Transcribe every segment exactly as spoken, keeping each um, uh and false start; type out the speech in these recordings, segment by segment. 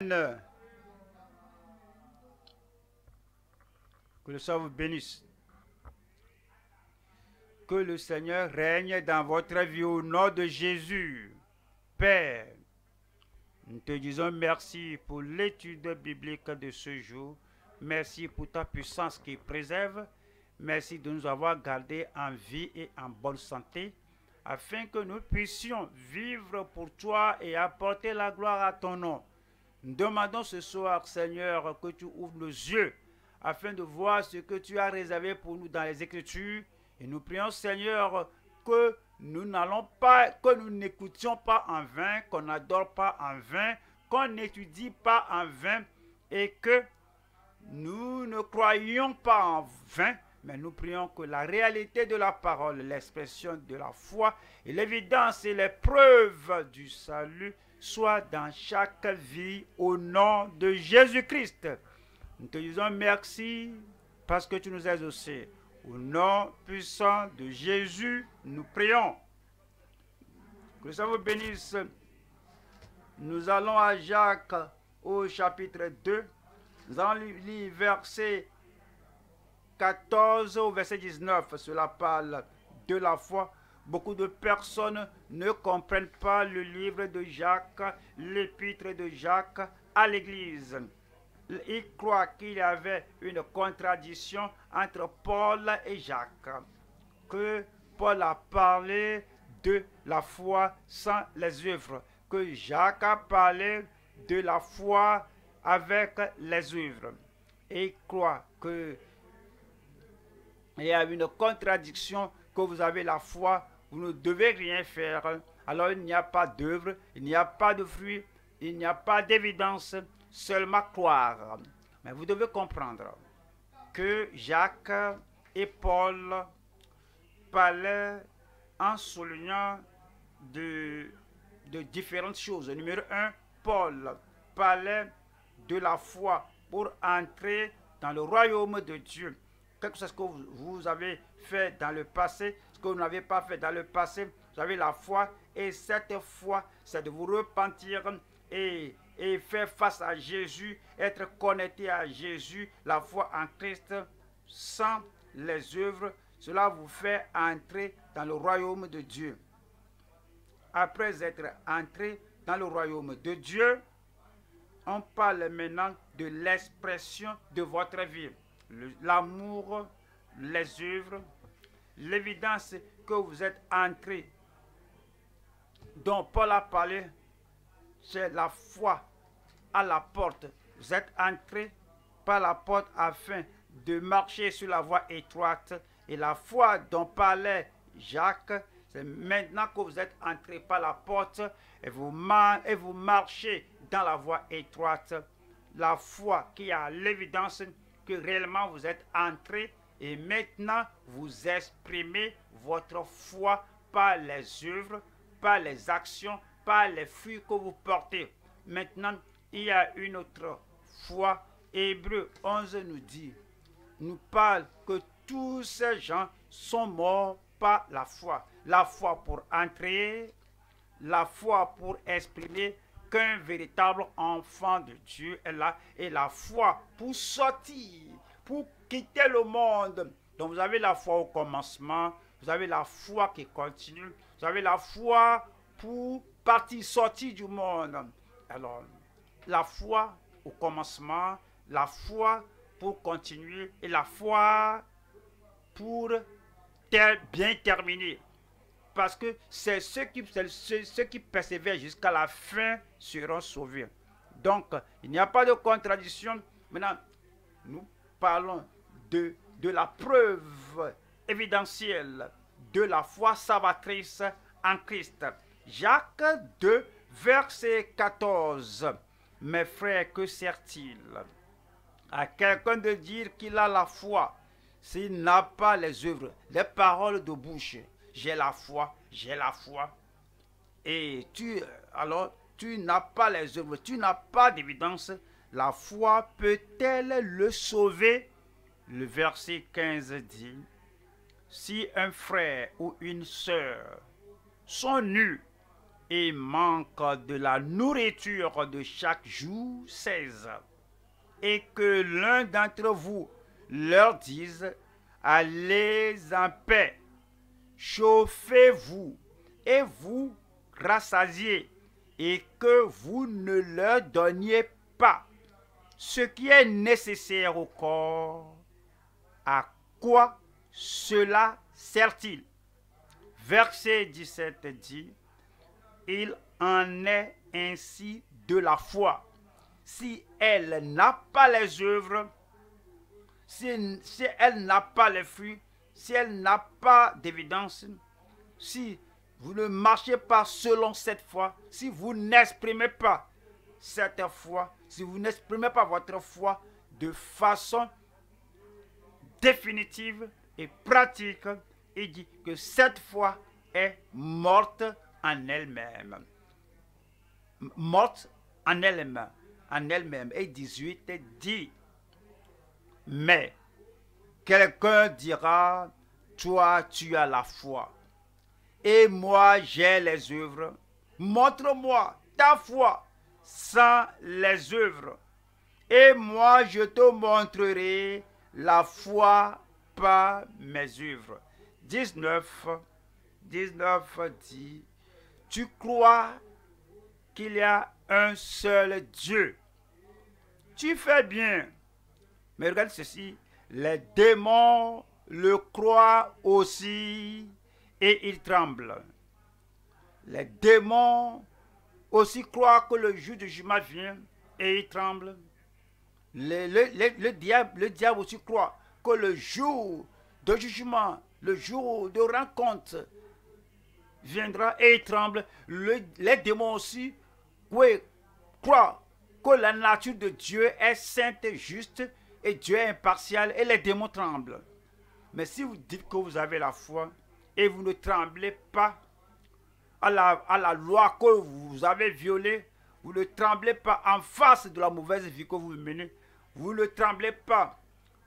Que le Seigneur vous bénisse. Que le Seigneur règne dans votre vie au nom de Jésus. Père, nous te disons merci pour l'étude biblique de ce jour. Merci pour ta puissance qui préserve. Merci de nous avoir gardés en vie et en bonne santé, afin que nous puissions vivre pour toi et apporter la gloire à ton nom. Nous demandons ce soir, Seigneur, que tu ouvres nos yeux, afin de voir ce que tu as réservé pour nous dans les Écritures. Et nous prions, Seigneur, que nous n'allons pas, que nous n'écoutions pas en vain, qu'on n'adore pas en vain, qu'on n'étudie pas en vain, et que nous ne croyons pas en vain, mais nous prions que la réalité de la parole, l'expression de la foi et l'évidence et les preuves du salut soient dans chaque vie au nom de Jésus-Christ. Nous te disons merci parce que tu nous as exaucés. Au nom puissant de Jésus, nous prions. Que ça vous bénisse. Nous allons à Jacques au chapitre deux. Nous allons lire verset quatorze au verset dix-neuf. Cela parle de la foi. Beaucoup de personnes ne comprennent pas le livre de Jacques, l'épître de Jacques à l'Église. Ils croient qu'il y avait une contradiction entre Paul et Jacques, que Paul a parlé de la foi sans les œuvres, que Jacques a parlé de la foi avec les œuvres. Et ils croient qu'il y a une contradiction, que vous avez la foi, vous ne devez rien faire, alors il n'y a pas d'œuvre, il n'y a pas de fruit, il n'y a pas d'évidence, seulement croire. Mais vous devez comprendre que Jacques et Paul parlaient en soulignant de, de différentes choses. Numéro un, Paul parlait de la foi pour entrer dans le royaume de Dieu. Quelque chose que vous, vous avez fait dans le passé, ce que vous n'avez pas fait dans le passé, vous avez la foi, et cette foi, c'est de vous repentir et et faire face à Jésus, être connecté à Jésus, la foi en Christ, sans les œuvres, cela vous fait entrer dans le royaume de Dieu. Après être entré dans le royaume de Dieu, on parle maintenant de l'expression de votre vie. L'amour, les œuvres, l'évidence que vous êtes entré, dont Paul a parlé, c'est la foi à la porte. Vous êtes entré par la porte afin de marcher sur la voie étroite. Et la foi dont parlait Jacques, c'est maintenant que vous êtes entré par la porte et vous, et vous marchez dans la voie étroite. La foi qui a l'évidence que réellement vous êtes entré et maintenant vous exprimez votre foi par les œuvres, par les actions, par les fruits que vous portez. Maintenant, il y a une autre foi. Hébreux onze nous dit, nous parle que tous ces gens sont morts par la foi. La foi pour entrer, la foi pour exprimer qu'un véritable enfant de Dieu est là, et la foi pour sortir, pour quitter le monde. Donc vous avez la foi au commencement, vous avez la foi qui continue, vous avez la foi pour partir, sortir du monde. Alors, la foi au commencement, la foi pour continuer et la foi pour ter bien terminer. Parce que c'est ceux qui, ceux, ceux qui persévèrent jusqu'à la fin seront sauvés. Donc, il n'y a pas de contradiction. Maintenant, nous parlons de, de la preuve évidentielle de la foi salvatrice en Christ. Jacques deux, verset quatorze. Mes frères, que sert-il à quelqu'un de dire qu'il a la foi s'il n'a pas les œuvres, les paroles de bouche? J'ai la foi, j'ai la foi. Et tu, alors, tu n'as pas les œuvres, tu n'as pas d'évidence. La foi peut-elle le sauver? Le verset quinze dit, si un frère ou une sœur sont nus et manquent de la nourriture de chaque jour. seize. Et que l'un d'entre vous leur dise, allez en paix, chauffez-vous et vous rassasiez, et que vous ne leur donniez pas ce qui est nécessaire au corps. À quoi cela sert-il? Verset dix-sept dit, il en est ainsi de la foi. Si elle n'a pas les œuvres, si, si elle n'a pas les fruits, si elle n'a pas d'évidence, si vous ne marchez pas selon cette foi, si vous n'exprimez pas cette foi, si vous n'exprimez pas votre foi de façon définitive et pratique, il dit que cette foi est morte en elle-même. Morte en elle-même. En elle-même. Et dix-huit dit, mais quelqu'un dira, toi tu as la foi, et moi j'ai les œuvres. Montre-moi ta foi sans les œuvres, et moi je te montrerai la foi par mes œuvres. dix-neuf, dix-neuf dit, tu crois qu'il y a un seul Dieu. Tu fais bien. Mais regarde ceci, les démons le croient aussi et ils tremblent. Les démons aussi croient que le jour du jugement vient et ils tremblent. Le, le, le, le, diable, le diable aussi croit que le jour de jugement, le jour de rencontre viendra et il tremble. Le, les démons aussi oui, croient que la nature de Dieu est sainte et juste et Dieu est impartial et les démons tremblent. Mais si vous dites que vous avez la foi et vous ne tremblez pas à la, à la loi que vous avez violée, vous ne tremblez pas en face de la mauvaise vie que vous menez, vous ne tremblez pas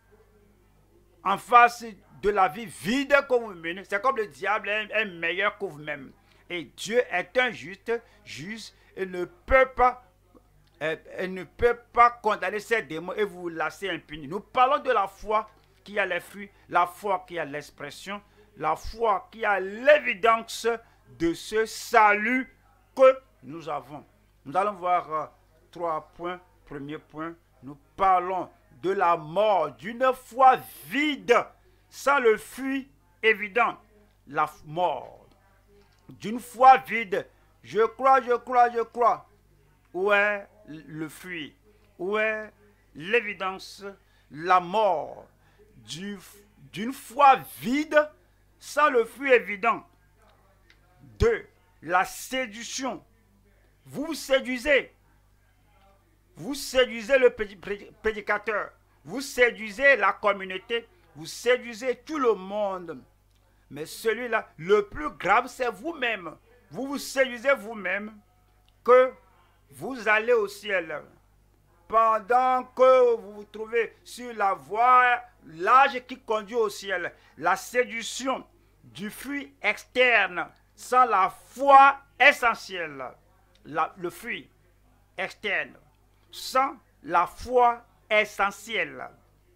en face de la vie vide que vous menez. C'est comme le diable est, est meilleur que vous-même. Et Dieu est un juste, juste, et ne peut pas, et, et ne peut pas condamner ces démons et vous laisser impuni. Nous parlons de la foi qui a les fruits, la foi qui a l'expression, la foi qui a l'évidence de ce salut que nous avons. Nous allons voir euh, trois points. Premier point, nous parlons de la mort d'une foi vide, sans le fruit évident. La mort d'une foi vide. Je crois, je crois, je crois. Où est le fruit? Où est l'évidence? La mort d'une foi vide, sans le fruit évident. Deux, la séduction. Vous séduisez. Vous séduisez le prédicateur. Vous séduisez la communauté. Vous séduisez tout le monde. Mais celui-là, le plus grave, c'est vous-même. Vous vous séduisez vous-même que vous allez au ciel. Pendant que vous vous trouvez sur la voie large qui conduit au ciel. La séduction du fruit externe sans la foi essentielle. La, le fruit externe sans la foi essentielle.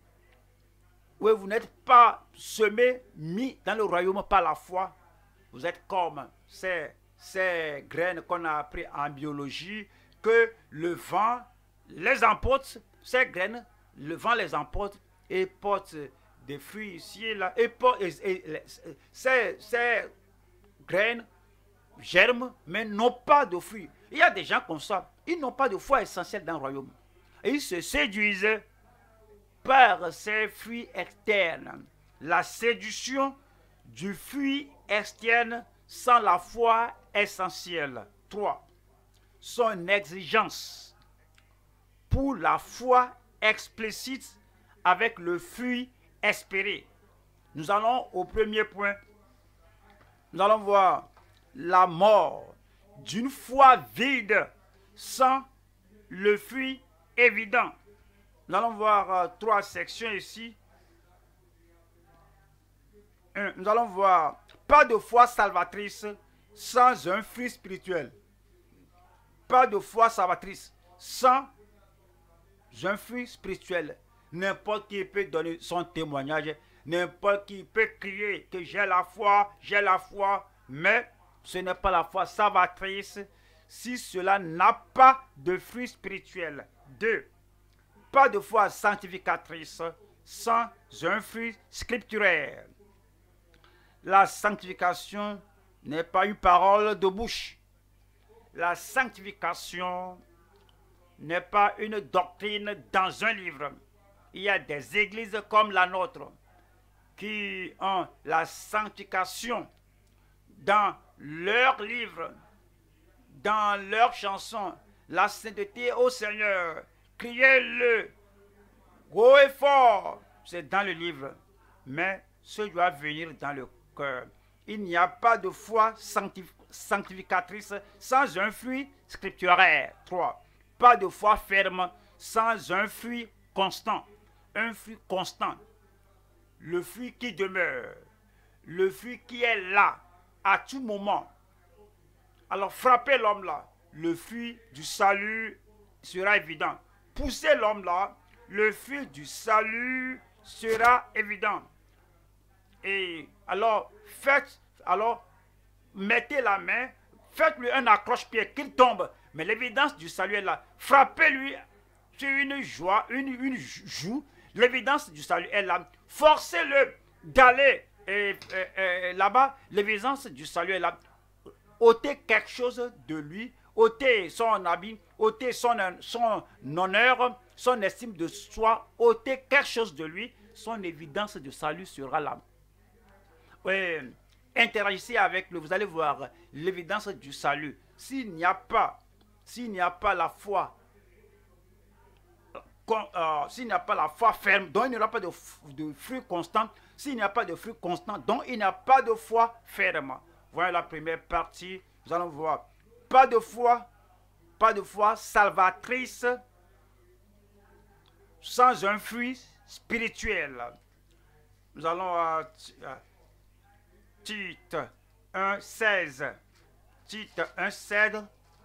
Oui, vous n'êtes pas semé, mis dans le royaume par la foi. Vous êtes comme ces, ces graines qu'on a appris en biologie, que le vent les emporte, ces graines, le vent les emporte et porte des fruits ici et là. Et, porte, et, et, et ces, ces graines germent, mais n'ont pas de fruits. Il y a des gens comme ça, ils n'ont pas de foi essentielle dans le royaume. Et ils se séduisent par ces fruits externes. La séduction du fruit externe sans la foi essentielle. trois. Son exigence pour la foi explicite avec le fruit espéré. Nous allons au premier point. Nous allons voir la mort d'une foi vide sans le fruit évident. Nous allons voir euh, trois sections ici. Un, nous allons voir pas de foi salvatrice sans un fruit spirituel. Pas de foi salvatrice sans un fruit spirituel. N'importe qui peut donner son témoignage, n'importe qui peut crier que j'ai la foi, j'ai la foi, mais ce n'est pas la foi salvatrice si cela n'a pas de fruit spirituel. Deux, pas de foi sanctificatrice sans un fruit scripturaire. La sanctification n'est pas une parole de bouche. La sanctification n'est pas une doctrine dans un livre. Il y a des églises comme la nôtre qui ont la sanctification dans leurs livres, dans leurs chansons, la sainteté au Seigneur. Criez-le haut et fort, c'est dans le livre, mais ce doit venir dans le cœur. Il n'y a pas de foi sanctif sanctificatrice sans un fruit scripturaire. Trois, pas de foi ferme sans un fruit constant. Un fruit constant. Le fruit qui demeure. Le fruit qui est là à tout moment. Alors frappez l'homme là. Le fruit du salut sera évident. Poussez l'homme là. Le fruit du salut sera évident. Et alors faites, alors mettez la main, faites-lui un accroche-pied qu'il tombe. Mais l'évidence du salut est là. Frappez-lui sur une joie, une, une joue. L'évidence du salut est là. Forcez-le d'aller là-bas. L'évidence du salut est là. Ôtez quelque chose de lui. Ôtez son habit. Ôtez son, son honneur, son estime de soi. Ôtez quelque chose de lui. Son évidence du salut sera là. Oui, interagissez avec lui. Vous allez voir l'évidence du salut. S'il n'y a pas, s'il n'y a pas la foi, Euh, s'il n'y a pas la foi ferme, donc il n'y aura pas de, de fruits constants. S'il n'y a pas de fruits constants, donc il n'y a pas de foi ferme. Voyons la première partie. Nous allons voir. Pas de foi, pas de foi salvatrice sans un fruit spirituel. Nous allons à Tite un, seize. Tite un, seize.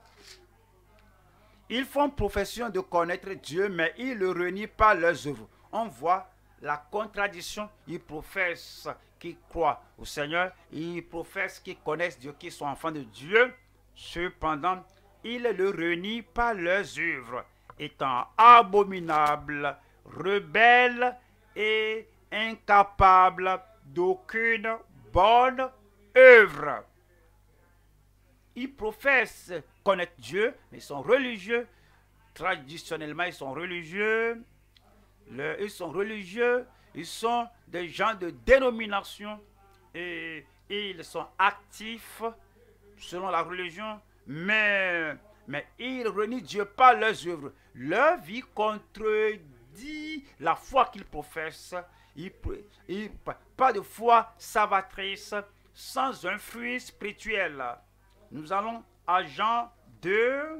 Ils font profession de connaître Dieu, mais ils le renient par leurs œuvres. On voit la contradiction. Ils professent qu'ils croient au Seigneur. Ils professent qu'ils connaissent Dieu, qu'ils sont enfants de Dieu. Cependant, ils le renient par leurs œuvres, étant abominables, rebelles et incapables d'aucune bonne œuvre. Ils professent connaître Dieu, mais ils sont religieux. Traditionnellement, ils sont religieux. Le, ils sont religieux. Ils sont des gens de dénomination. Et, et ils sont actifs selon la religion. Mais, mais ils renient Dieu par leurs œuvres. Leur vie contredit la foi qu'ils professent. Ils, ils, pas de foi salvatrice sans un fruit spirituel. Nous allons à Jean deux,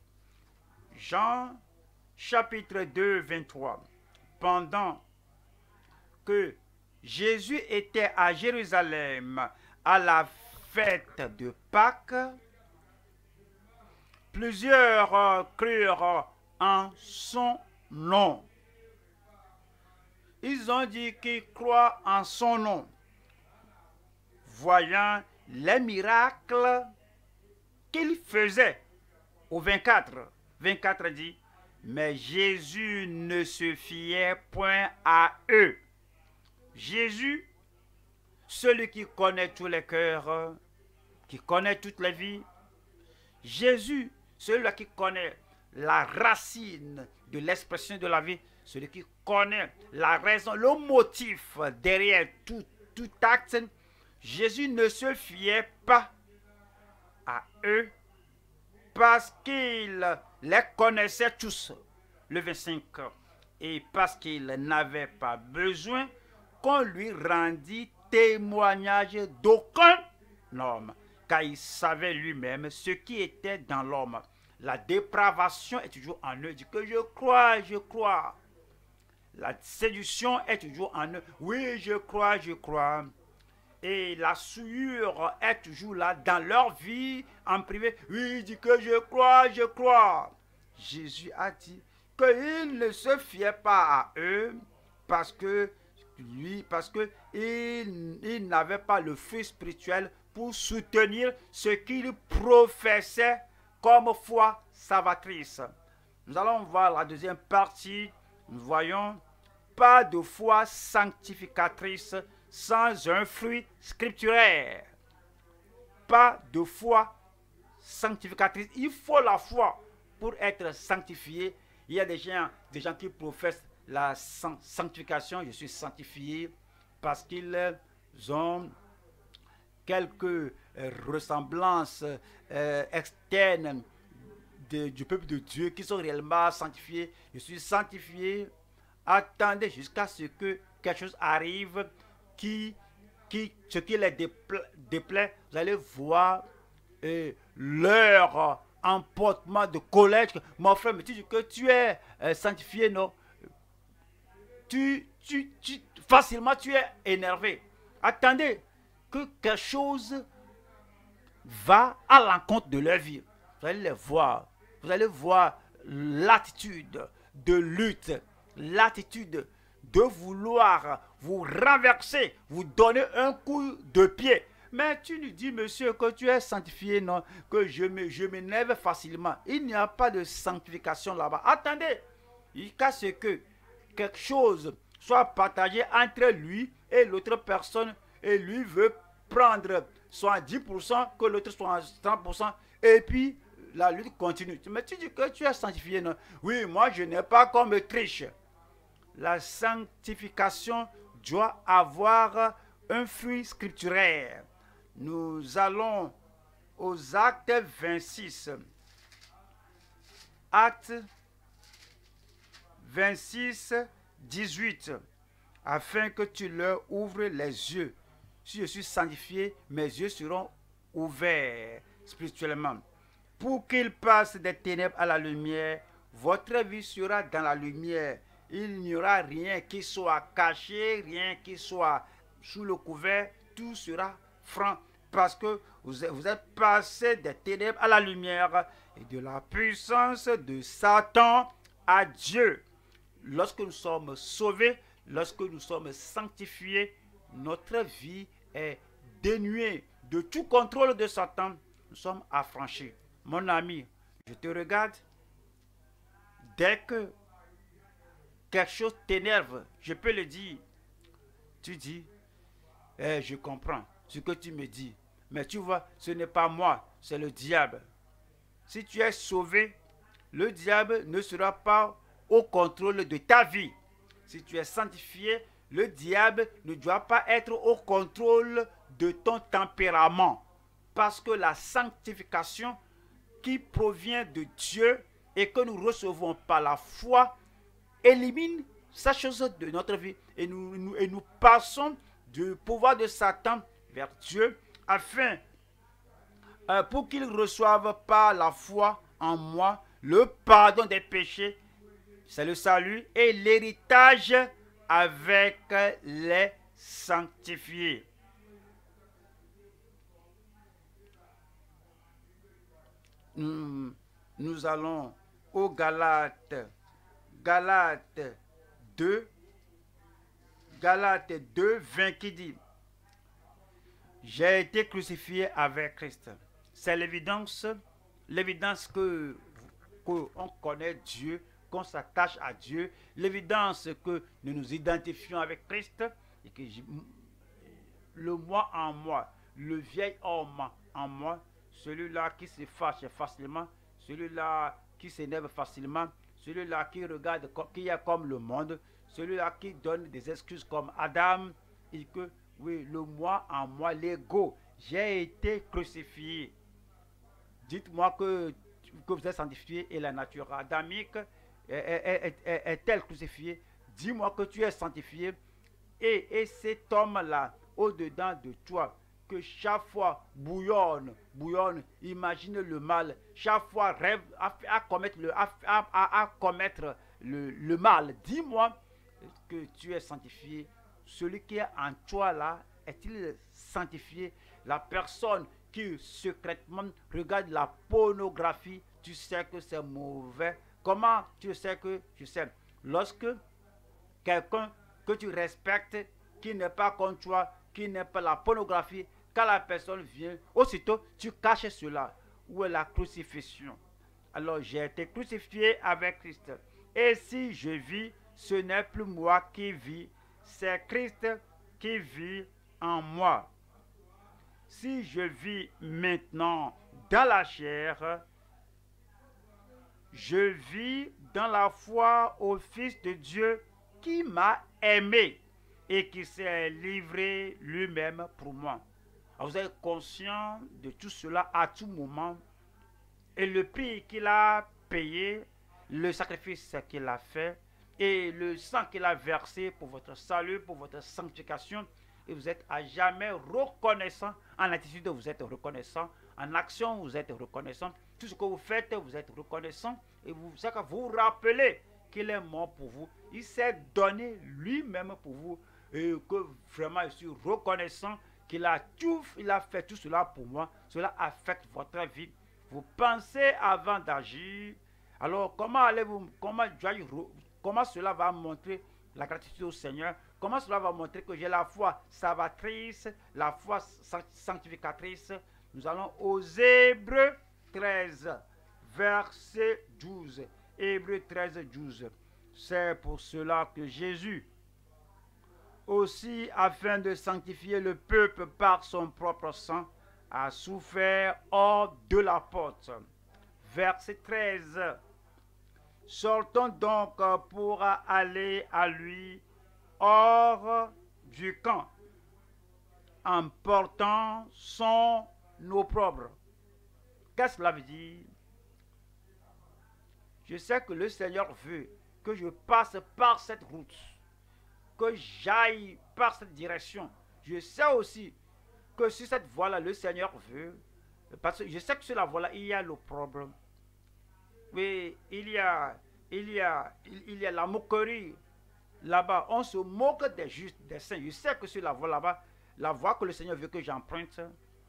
Jean chapitre deux, vingt-trois. Pendant que Jésus était à Jérusalem à la fête de Pâques, plusieurs crurent en son nom. Ils ont dit qu'ils croient en son nom, voyant les miracles qu'il faisait. Au vingt-quatre, vingt-quatre dit, mais Jésus ne se fiait point à eux. Jésus, celui qui connaît tous les cœurs, qui connaît toutes les vies, Jésus, celui qui connaît la racine de l'expression de la vie, celui qui connaît la raison, le motif derrière tout, tout acte, Jésus ne se fiait pas à eux parce qu'il les connaissait tous. Le vingt-cinq. Et parce qu'il n'avait pas besoin qu'on lui rendît témoignage d'aucun homme, car il savait lui-même ce qui était dans l'homme. La dépravation est toujours en eux. Il dit que je crois, je crois. La séduction est toujours en eux. Oui, je crois, je crois. et la souillure est toujours là dans leur vie en privé. Oui, il dit que je crois, je crois. Jésus a dit qu'il ne se fiait pas à eux parce que lui, parce que il, il n'avait pas le fruit spirituel pour soutenir ce qu'il professait comme foi salvatrice. Nous allons voir la deuxième partie. Nous voyons pas de foi sanctificatrice sans un fruit scripturaire. Pas de foi sanctificatrice. Il faut la foi pour être sanctifié. Il y a des gens, des gens qui professent la sanctification. Je suis sanctifié parce qu'ils ont quelques ressemblances euh, externes de, du peuple de Dieu qui sont réellement sanctifiés. Je suis sanctifié. Attendez jusqu'à ce que quelque chose arrive qui, qui ce qui les déplaît, déplaît. Vous allez voir euh, leur emportement de colère. Mon frère, me dis que tu es euh, sanctifié, non? Tu, tu, tu, facilement tu es énervé. Attendez que quelque chose va à l'encontre de leur vie. Vous allez les voir. Vous allez voir l'attitude de lutte, l'attitude de vouloir vous renverser, vous donner un coup de pied. Mais tu nous dis, monsieur, que tu es sanctifié, non, que je m'énerve facilement. Il n'y a pas de sanctification là-bas. Attendez, jusqu'à ce que quelque chose soit partagé entre lui et l'autre personne, et lui veut prendre soit dix pour cent, que l'autre soit trente pour cent, et puis la lutte continue. Mais tu dis que tu es sanctifié, non? Oui, moi je n'ai pas comme triche. La sanctification doit avoir un fruit scripturaire. Nous allons aux actes vingt-six. Actes vingt-six, dix-huit. Afin que tu leur ouvres les yeux. Si je suis sanctifié, mes yeux seront ouverts spirituellement. Pour qu'ils passent des ténèbres à la lumière, votre vie sera dans la lumière. Il n'y aura rien qui soit caché, rien qui soit sous le couvert. Tout sera franc parce que vous êtes passé des ténèbres à la lumière et de la puissance de Satan à Dieu. Lorsque nous sommes sauvés, lorsque nous sommes sanctifiés, notre vie est dénuée de tout contrôle de Satan. Nous sommes affranchis. Mon ami, je te regarde. Dès que quelque chose t'énerve, je peux le dire. Tu dis, eh, je comprends ce que tu me dis. Mais tu vois, ce n'est pas moi, c'est le diable. Si tu es sauvé, le diable ne sera pas au contrôle de ta vie. Si tu es sanctifié, le diable ne doit pas être au contrôle de ton tempérament. Parce que la sanctification qui provient de Dieu et que nous recevons par la foi élimine sa chose de notre vie. Et nous, nous, et nous passons du pouvoir de Satan vers Dieu afin, euh, pour qu'il reçoive par la foi en moi le pardon des péchés, c'est le salut et l'héritage avec les sanctifiés. Nous, nous allons aux Galates, Galates deux, Galates deux, vingt qui dit: j'ai été crucifié avec Christ. C'est l'évidence, l'évidence que qu'on connaît Dieu, qu'on s'attache à Dieu, l'évidence que nous nous identifions avec Christ et que le moi en moi, le vieil homme en moi, celui-là qui se fâche facilement, celui-là qui s'énerve facilement, celui-là qui regarde, qui est comme le monde, celui-là qui donne des excuses comme Adam, et que, oui, le moi en moi, l'ego, j'ai été crucifié. Dites-moi que, que vous êtes sanctifié et la nature adamique est-elle crucifiée? Dis-moi que tu es sanctifié et, et cet homme-là, au-dedans de toi, que chaque fois bouillonne, bouillonne, imagine le mal, chaque fois rêve à, à commettre, le, à, à, à commettre le, le mal. Dis-moi que tu es sanctifié. Celui qui est en toi là est-il sanctifié? La personne qui secrètement regarde la pornographie, tu sais que c'est mauvais. Comment tu sais que je sais? Lorsque quelqu'un que tu respectes, qui n'est pas comme toi, qui n'est pas la pornographie, quand la personne vient, aussitôt tu caches cela. Où est la crucifixion? Alors j'ai été crucifié avec Christ. Et si je vis, ce n'est plus moi qui vis, c'est Christ qui vit en moi. Si je vis maintenant dans la chair, je vis dans la foi au Fils de Dieu qui m'a aimé et qui s'est livré lui-même pour moi. Alors vous êtes conscient de tout cela à tout moment et le prix qu'il a payé, le sacrifice qu'il a fait et le sang qu'il a versé pour votre salut, pour votre sanctification. Et vous êtes à jamais reconnaissant. En attitude, vous êtes reconnaissant. En action, vous êtes reconnaissant. Tout ce que vous faites, vous êtes reconnaissant. Et vous vous, vous rappelez qu'il est mort pour vous. Il s'est donné lui-même pour vous. Et que vraiment, je suis reconnaissant qu'il a tout, il a fait tout cela pour moi. Cela affecte votre vie. Vous pensez avant d'agir. Alors, comment allez-vous, comment, comment cela va montrer la gratitude au Seigneur? Comment cela va montrer que j'ai la foi salvatrice, la foi sanctificatrice? Nous allons aux Hébreux treize, verset douze. Hébreux treize, douze. C'est pour cela que Jésus, aussi afin de sanctifier le peuple par son propre sang, a souffert hors de la porte. Verset treize. Sortons donc pour aller à lui hors du camp, en portant son opprobre. Qu'est-ce que cela veut dire? Je sais que le Seigneur veut que je passe par cette route, que j'aille par cette direction. Je sais aussi que sur cette voie-là, le Seigneur veut, parce que je sais que sur la voie-là, il y a l'opprobre. Oui, il y a, il y a, il, il y a la moquerie. Là-bas, on se moque des justes, des saints. Je sais que sur la voie là-bas, la voie que le Seigneur veut que j'emprunte,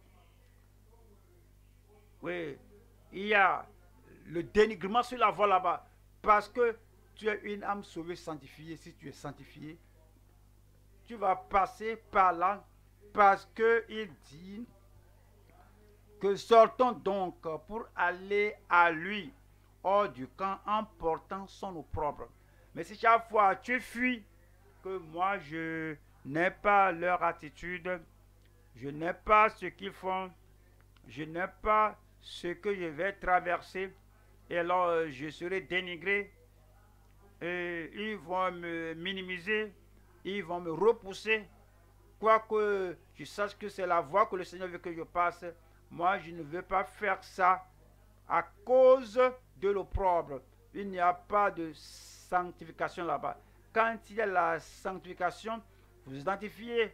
oui, il y a le dénigrement sur la voie là-bas. Parce que tu es une âme sauvée, sanctifiée. Si tu es sanctifié, tu vas passer par là. Parce qu'il dit que sortons donc pour aller à lui hors du camp en portant son opprobre. Mais si chaque fois tu fuis, que moi je n'ai pas leur attitude, je n'ai pas ce qu'ils font, je n'ai pas ce que je vais traverser, et alors je serai dénigré, et ils vont me minimiser, ils vont me repousser, quoique je sache que c'est la voie que le Seigneur veut que je passe. Moi je ne veux pas faire ça à cause de l'opprobre. Il n'y a pas de sanctification là-bas. Quand il y a la sanctification, vous vous identifiez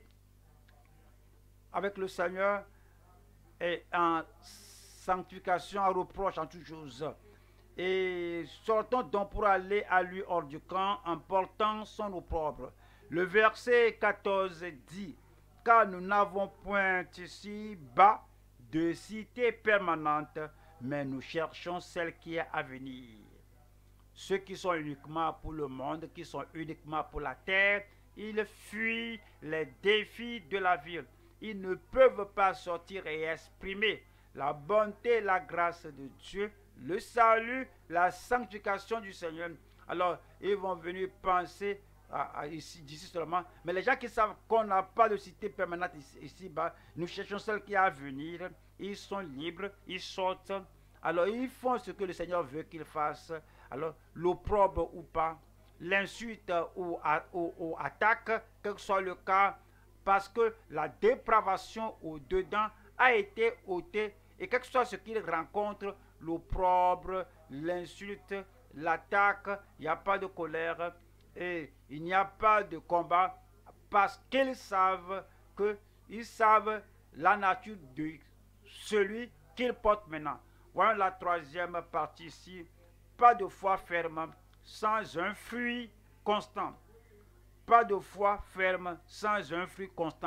avec le Seigneur et en sanctification, en reproche, en toutes choses. Et sortons donc pour aller à lui hors du camp en portant son opprobre. Le verset quatorze dit, car nous n'avons point ici bas de cité permanente, mais nous cherchons celle qui est à venir. Ceux qui sont uniquement pour le monde, qui sont uniquement pour la terre, ils fuient les défis de la vie. Ils ne peuvent pas sortir et exprimer la bonté, la grâce de Dieu, le salut, la sanctification du Seigneur. Alors, ils vont venir penser à, à ici, d'ici seulement. Mais les gens qui savent qu'on n'a pas de cité permanente ici, ici bas, nous cherchons celle qui est à venir. Ils sont libres, ils sortent. Alors, ils font ce que le Seigneur veut qu'ils fassent. Alors, l'opprobre ou pas, l'insulte ou, ou, ou attaque, quel que soit le cas, parce que la dépravation au-dedans a été ôtée, et quel que soit ce qu'ils rencontrent, l'opprobre, l'insulte, l'attaque, il n'y a pas de colère, et il n'y a pas de combat, parce qu'ils savent que, ils savent la nature de celui qu'ils portent maintenant. Voilà la troisième partie ici. Pas de foi ferme sans un fruit constant. Pas de foi ferme sans un fruit constant.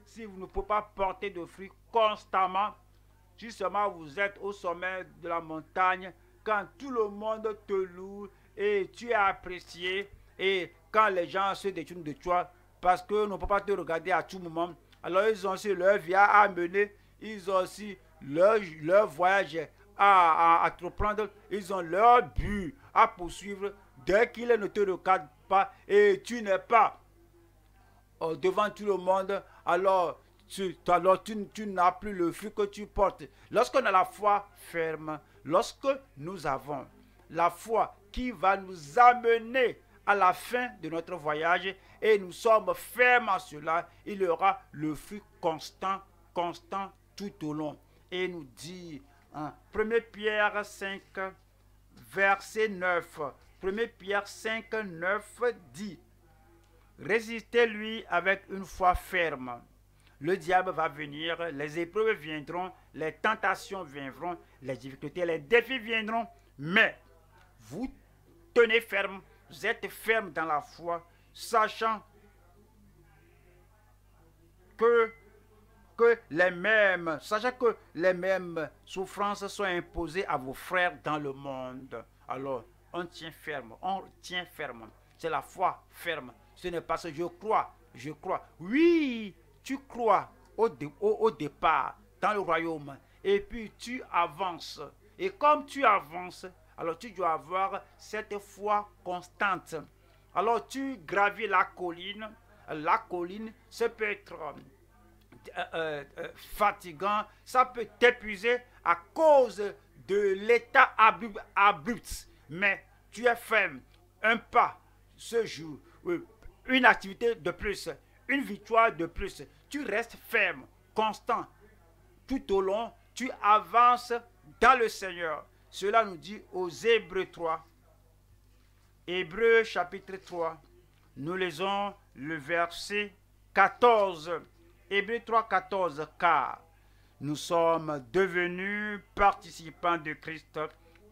si vous ne pouvez pas porter de fruits constamment, si seulement vous êtes au sommet de la montagne, quand tout le monde te loue et tu es apprécié, et quand les gens se détournent de toi, parce qu'on ne peut pas te regarder à tout moment, alors ils ont aussi leur vie à mener, ils ont aussi leur, leur voyage à, à, à entreprendre, ils ont leur but à poursuivre. Dès qu'ils ne te regardent pas et tu n'es pas oh, devant tout le monde, alors tu, alors tu, tu n'as plus le fruit que tu portes. Lorsqu'on a la foi ferme, lorsque nous avons la foi qui va nous amener à la fin de notre voyage et nous sommes fermes en cela, il y aura le fruit constant, constant tout au long. Et nous dit, hein, premier Pierre cinq, verset neuf, premier Pierre cinq, neuf dit, résistez-lui avec une foi ferme. Le diable va venir, les épreuves viendront, les tentations viendront, les difficultés, les défis viendront, mais vous tenez ferme, vous êtes ferme dans la foi, sachant que, que les mêmes, sachant que les mêmes souffrances sont imposées à vos frères dans le monde. Alors, on tient ferme, on tient ferme. C'est la foi ferme. Ce n'est pas ce je crois, je crois. Oui, tu crois au, dé, au, au départ dans le royaume. Et puis tu avances. Et comme tu avances, alors tu dois avoir cette foi constante. Alors tu gravis la colline. La colline, ça peut être euh, euh, euh, fatigant, ça peut t'épuiser à cause de l'état abrupt, abrupt. Mais tu es ferme. Un pas ce jour, une activité de plus, une victoire de plus. Tu restes ferme, constant. Tout au long, tu avances dans le Seigneur. Cela nous dit aux Hébreux trois. Hébreux chapitre trois. Nous lisons le verset quatorze. Hébreux trois, quatorze. Car nous sommes devenus participants de Christ,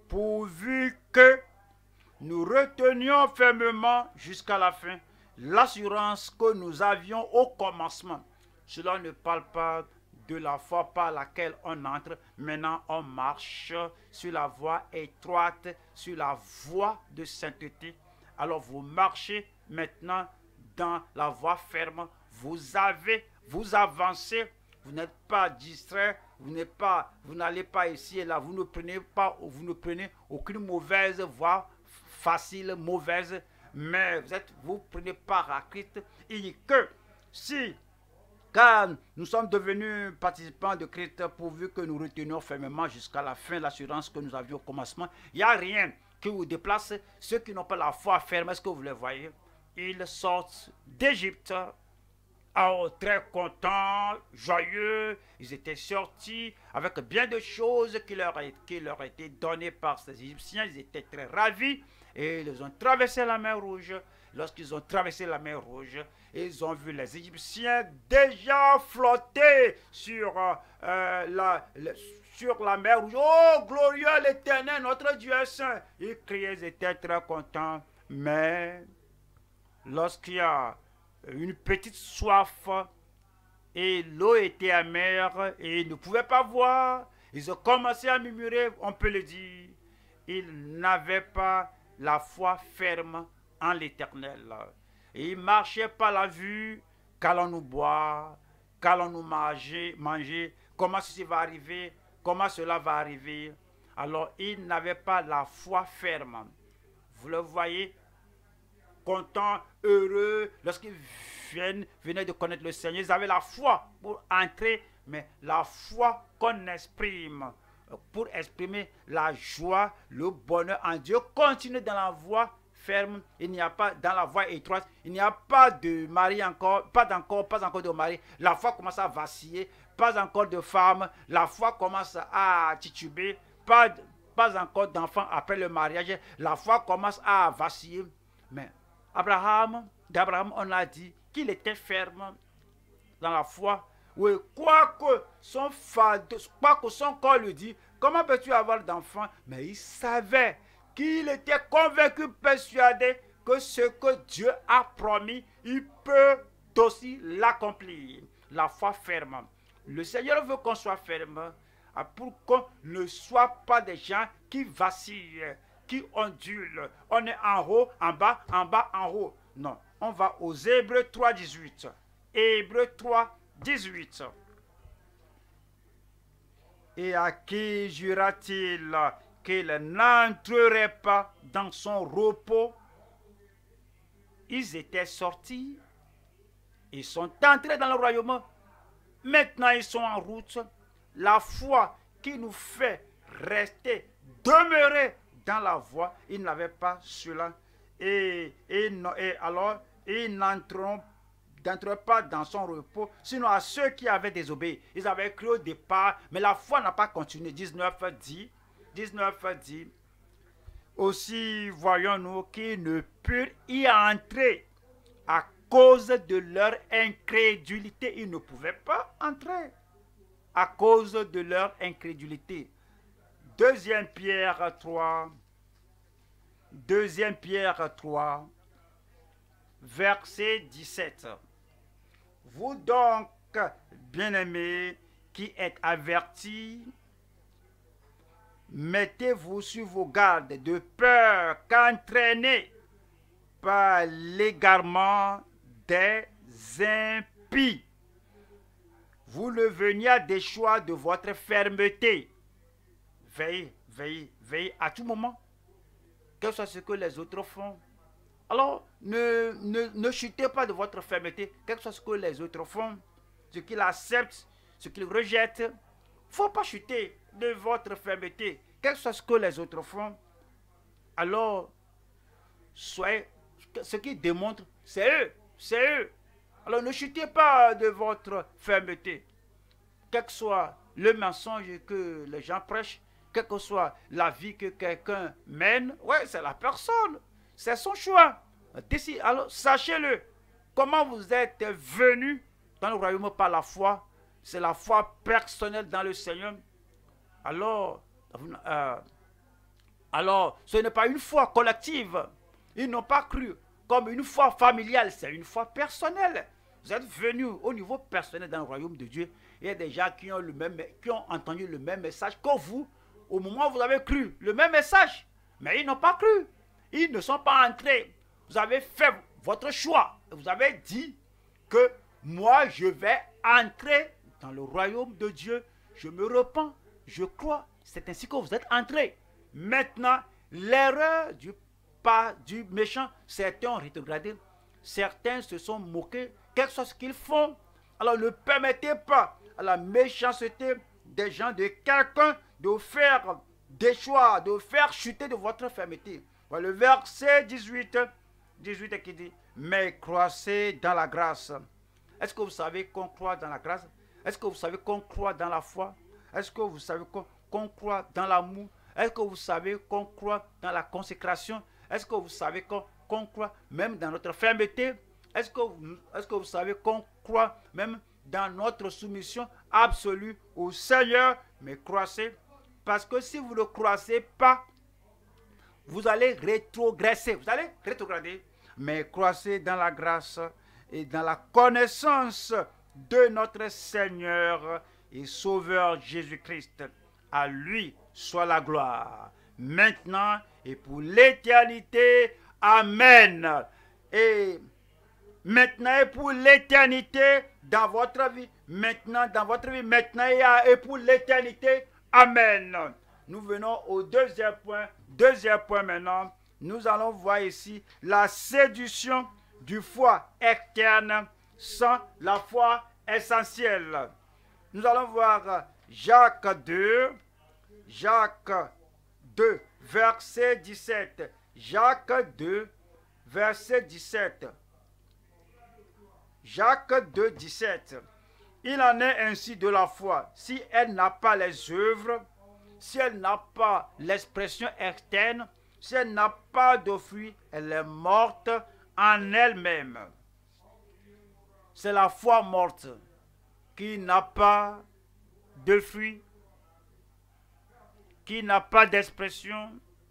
pourvu que nous retenions fermement jusqu'à la fin l'assurance que nous avions au commencement. Cela ne parle pas de la foi par laquelle on entre. Maintenant, on marche sur la voie étroite, sur la voie de sainteté. Alors, vous marchez maintenant dans la voie ferme. Vous avez, vous avancez. Vous n'êtes pas distrait. Vous n'êtes pas, vous n'allez pas ici et là. Vous ne prenez pas, vous ne prenez aucune mauvaise voie facile, mauvaise. Mais vous êtes, vous prenez part à Christ. Il dit que si car nous sommes devenus participants de Christ pourvu que nous retenions fermement jusqu'à la fin l'assurance que nous avions au commencement. Il n'y a rien qui vous déplace. Ceux qui n'ont pas la foi ferme, est-ce que vous les voyez? Ils sortent d'Égypte, oh, très contents, joyeux. Ils étaient sortis avec bien de choses qui leur, qui leur étaient données par ces Égyptiens. Ils étaient très ravis et ils ont traversé la mer Rouge. Lorsqu'ils ont traversé la mer Rouge, ils ont vu les Égyptiens déjà flotter sur, euh, la, la, sur la mer Rouge. Oh, glorieux l'Éternel, notre Dieu est saint. Ils criaient, ils étaient très contents. Mais lorsqu'il y a une petite soif et l'eau était amère et ils ne pouvaient pas voir, ils ont commencé à murmurer, on peut le dire. Ils n'avaient pas la foi ferme en l'Éternel. Et ils marchaient par la vue, qu'allons-nous boire, qu'allons-nous manger, manger, comment ceci va arriver, comment cela va arriver. Alors ils n'avaient pas la foi ferme. Vous le voyez, contents, heureux, lorsqu'ils viennent, venaient de connaître le Seigneur, ils avaient la foi pour entrer, mais la foi qu'on exprime, pour exprimer la joie, le bonheur en Dieu, continue dans la voie ferme. Il n'y a pas, dans la voie étroite, il n'y a pas de mari encore, pas encore, pas encore de mari. La foi commence à vaciller, pas encore de femme. La foi commence à tituber, pas, pas encore d'enfants après le mariage. La foi commence à vaciller. Mais Abraham, d'Abraham, on a dit qu'il était ferme dans la foi. Oui, quoique son, quoi que son corps lui dit, comment peux-tu avoir d'enfants? Mais il savait qu'il était convaincu, persuadé que ce que Dieu a promis, il peut aussi l'accomplir. la foi ferme. Le Seigneur veut qu'on soit ferme pour qu'on ne soit pas des gens qui vacillent, qui ondulent. On est en haut, en bas, en bas, en haut. Non, on va aux Hébreux trois, dix-huit. Hébreux trois, dix-huit. Et à qui jura-t-il qu'il n'entrerait pas dans son repos? Ils étaient sortis, ils sont entrés dans le royaume. Maintenant, ils sont en route. La foi qui nous fait rester, demeurer dans la voie, ils n'avaient pas cela. Et, et, et alors, ils n'entreront pas dans son repos, sinon à ceux qui avaient désobéi. Ils avaient cru au départ, mais la foi n'a pas continué. dix-neuf dit, dix-neuf dit, aussi voyons-nous qu'ils ne purent y entrer à cause de leur incrédulité. Ils ne pouvaient pas entrer à cause de leur incrédulité. Deuxième Pierre trois, Deuxième Pierre trois, verset dix-sept. Vous donc, bien-aimés, qui êtes avertis, mettez-vous sur vos gardes de peur qu'entraînés par l'égarement des impies, vous le veniez à des choix de votre fermeté. Veillez, veillez, veillez à tout moment, quel que soit ce que les autres font. Alors, ne, ne, ne chutez pas de votre fermeté, quel que soit ce que les autres font, ce qu'ils acceptent, ce qu'ils rejettent. Il ne faut pas chuter de votre fermeté, quel que soit ce que les autres font. Alors, soyez, ce qui démontre, c'est eux, c'est eux. Alors, ne chutez pas de votre fermeté, quel que soit le mensonge que les gens prêchent, quelle que soit la vie que quelqu'un mène, ouais, c'est la personne. C'est son choix. Alors, sachez-le. Comment vous êtes venus dans le royaume par la foi, c'est la foi personnelle dans le Seigneur. Alors, euh, alors ce n'est pas une foi collective. Ils n'ont pas cru comme une foi familiale. C'est une foi personnelle. Vous êtes venus au niveau personnel dans le royaume de Dieu. Il y a des gens qui ont, le même, qui ont entendu le même message que vous au moment où vous avez cru. Le même message. Mais ils n'ont pas cru. Ils ne sont pas entrés. Vous avez fait votre choix. Vous avez dit que moi, je vais entrer dans le royaume de Dieu. Je me repens. Je crois. C'est ainsi que vous êtes entrés. Maintenant, l'erreur du, pas, du méchant, certains ont rétrogradé. Certains se sont moqués. Quelque chose qu'ils font. Alors ne permettez pas à la méchanceté des gens, de quelqu'un, de faire des choix, de faire chuter de votre fermeté. Voilà le verset dix-huit, dix-huit qui dit, mais croissez dans la grâce. Est-ce que vous savez qu'on croit dans la grâce? Est-ce que vous savez qu'on croit dans la foi? Est-ce que vous savez qu'on qu'on croit dans l'amour? Est-ce que vous savez qu'on croit dans la consécration? Est-ce que vous savez qu'on qu'on croit même dans notre fermeté? Est-ce que, est-ce que vous savez qu'on croit même dans notre soumission absolue au Seigneur? Mais croissez, parce que si vous ne croissez pas, vous allez rétrogresser, vous allez rétrograder. Mais croissez dans la grâce et dans la connaissance de notre Seigneur et Sauveur Jésus-Christ. À lui soit la gloire, maintenant et pour l'éternité. Amen. Et maintenant et pour l'éternité dans votre vie, maintenant dans votre vie, maintenant et pour l'éternité. Amen. Nous venons au deuxième point. Deuxième point maintenant. Nous allons voir ici la séduction du foi externe sans la foi essentielle. Nous allons voir Jacques deux, Jacques deux, verset dix-sept. Jacques deux, verset dix-sept. Jacques deux, dix-sept. Il en est ainsi de la foi. Si elle n'a pas les œuvres, si elle n'a pas l'expression externe, si elle n'a pas de fruit, elle est morte en elle-même. C'est la foi morte qui n'a pas de fruit, qui n'a pas d'expression,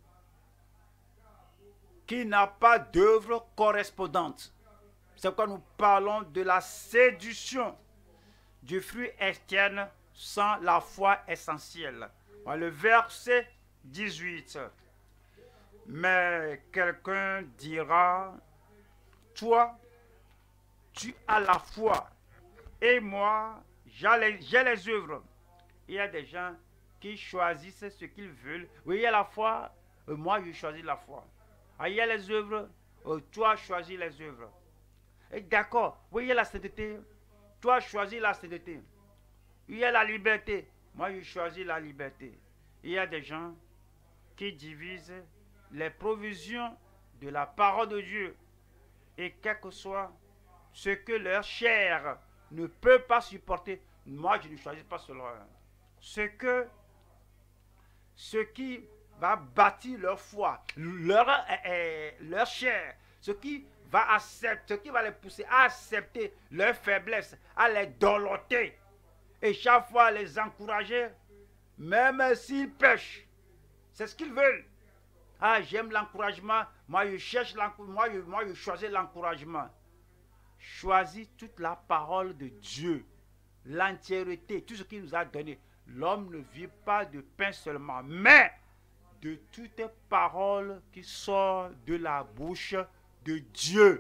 qui n'a pas d'œuvre correspondante. C'est pourquoi nous parlons de la séduction du fruit externe sans la foi essentielle. Le verset dix-huit. Mais quelqu'un dira, toi, tu as la foi, et moi, j'ai les, j'ai les œuvres. Il y a des gens qui choisissent ce qu'ils veulent. Oui, il y a la foi, euh, moi, je choisis la foi. Ah, il y a les œuvres, euh, toi, choisis les œuvres. D'accord, oui, il y a la sainteté, toi, choisis la sainteté. Il y a la liberté, moi, je choisis la liberté. Il y a des gens qui divisent les provisions de la parole de Dieu. Et quel que soit ce que leur chair ne peut pas supporter, moi je ne choisis pas cela. Ce que, ce qui va bâtir leur foi, leur, euh, leur chair, ce qui va accepter, ce qui va les pousser à accepter leur faiblesse, à les doloter, et chaque fois les encourager, même s'ils pêchent. C'est ce qu'ils veulent. Ah, j'aime l'encouragement. Moi, je cherche l'encouragement. Moi, je, moi, je choisis l'encouragement. Choisis toute la parole de Dieu. L'entièreté, tout ce qu'il nous a donné. L'homme ne vit pas de pain seulement, mais de toute parole qui sort de la bouche de Dieu.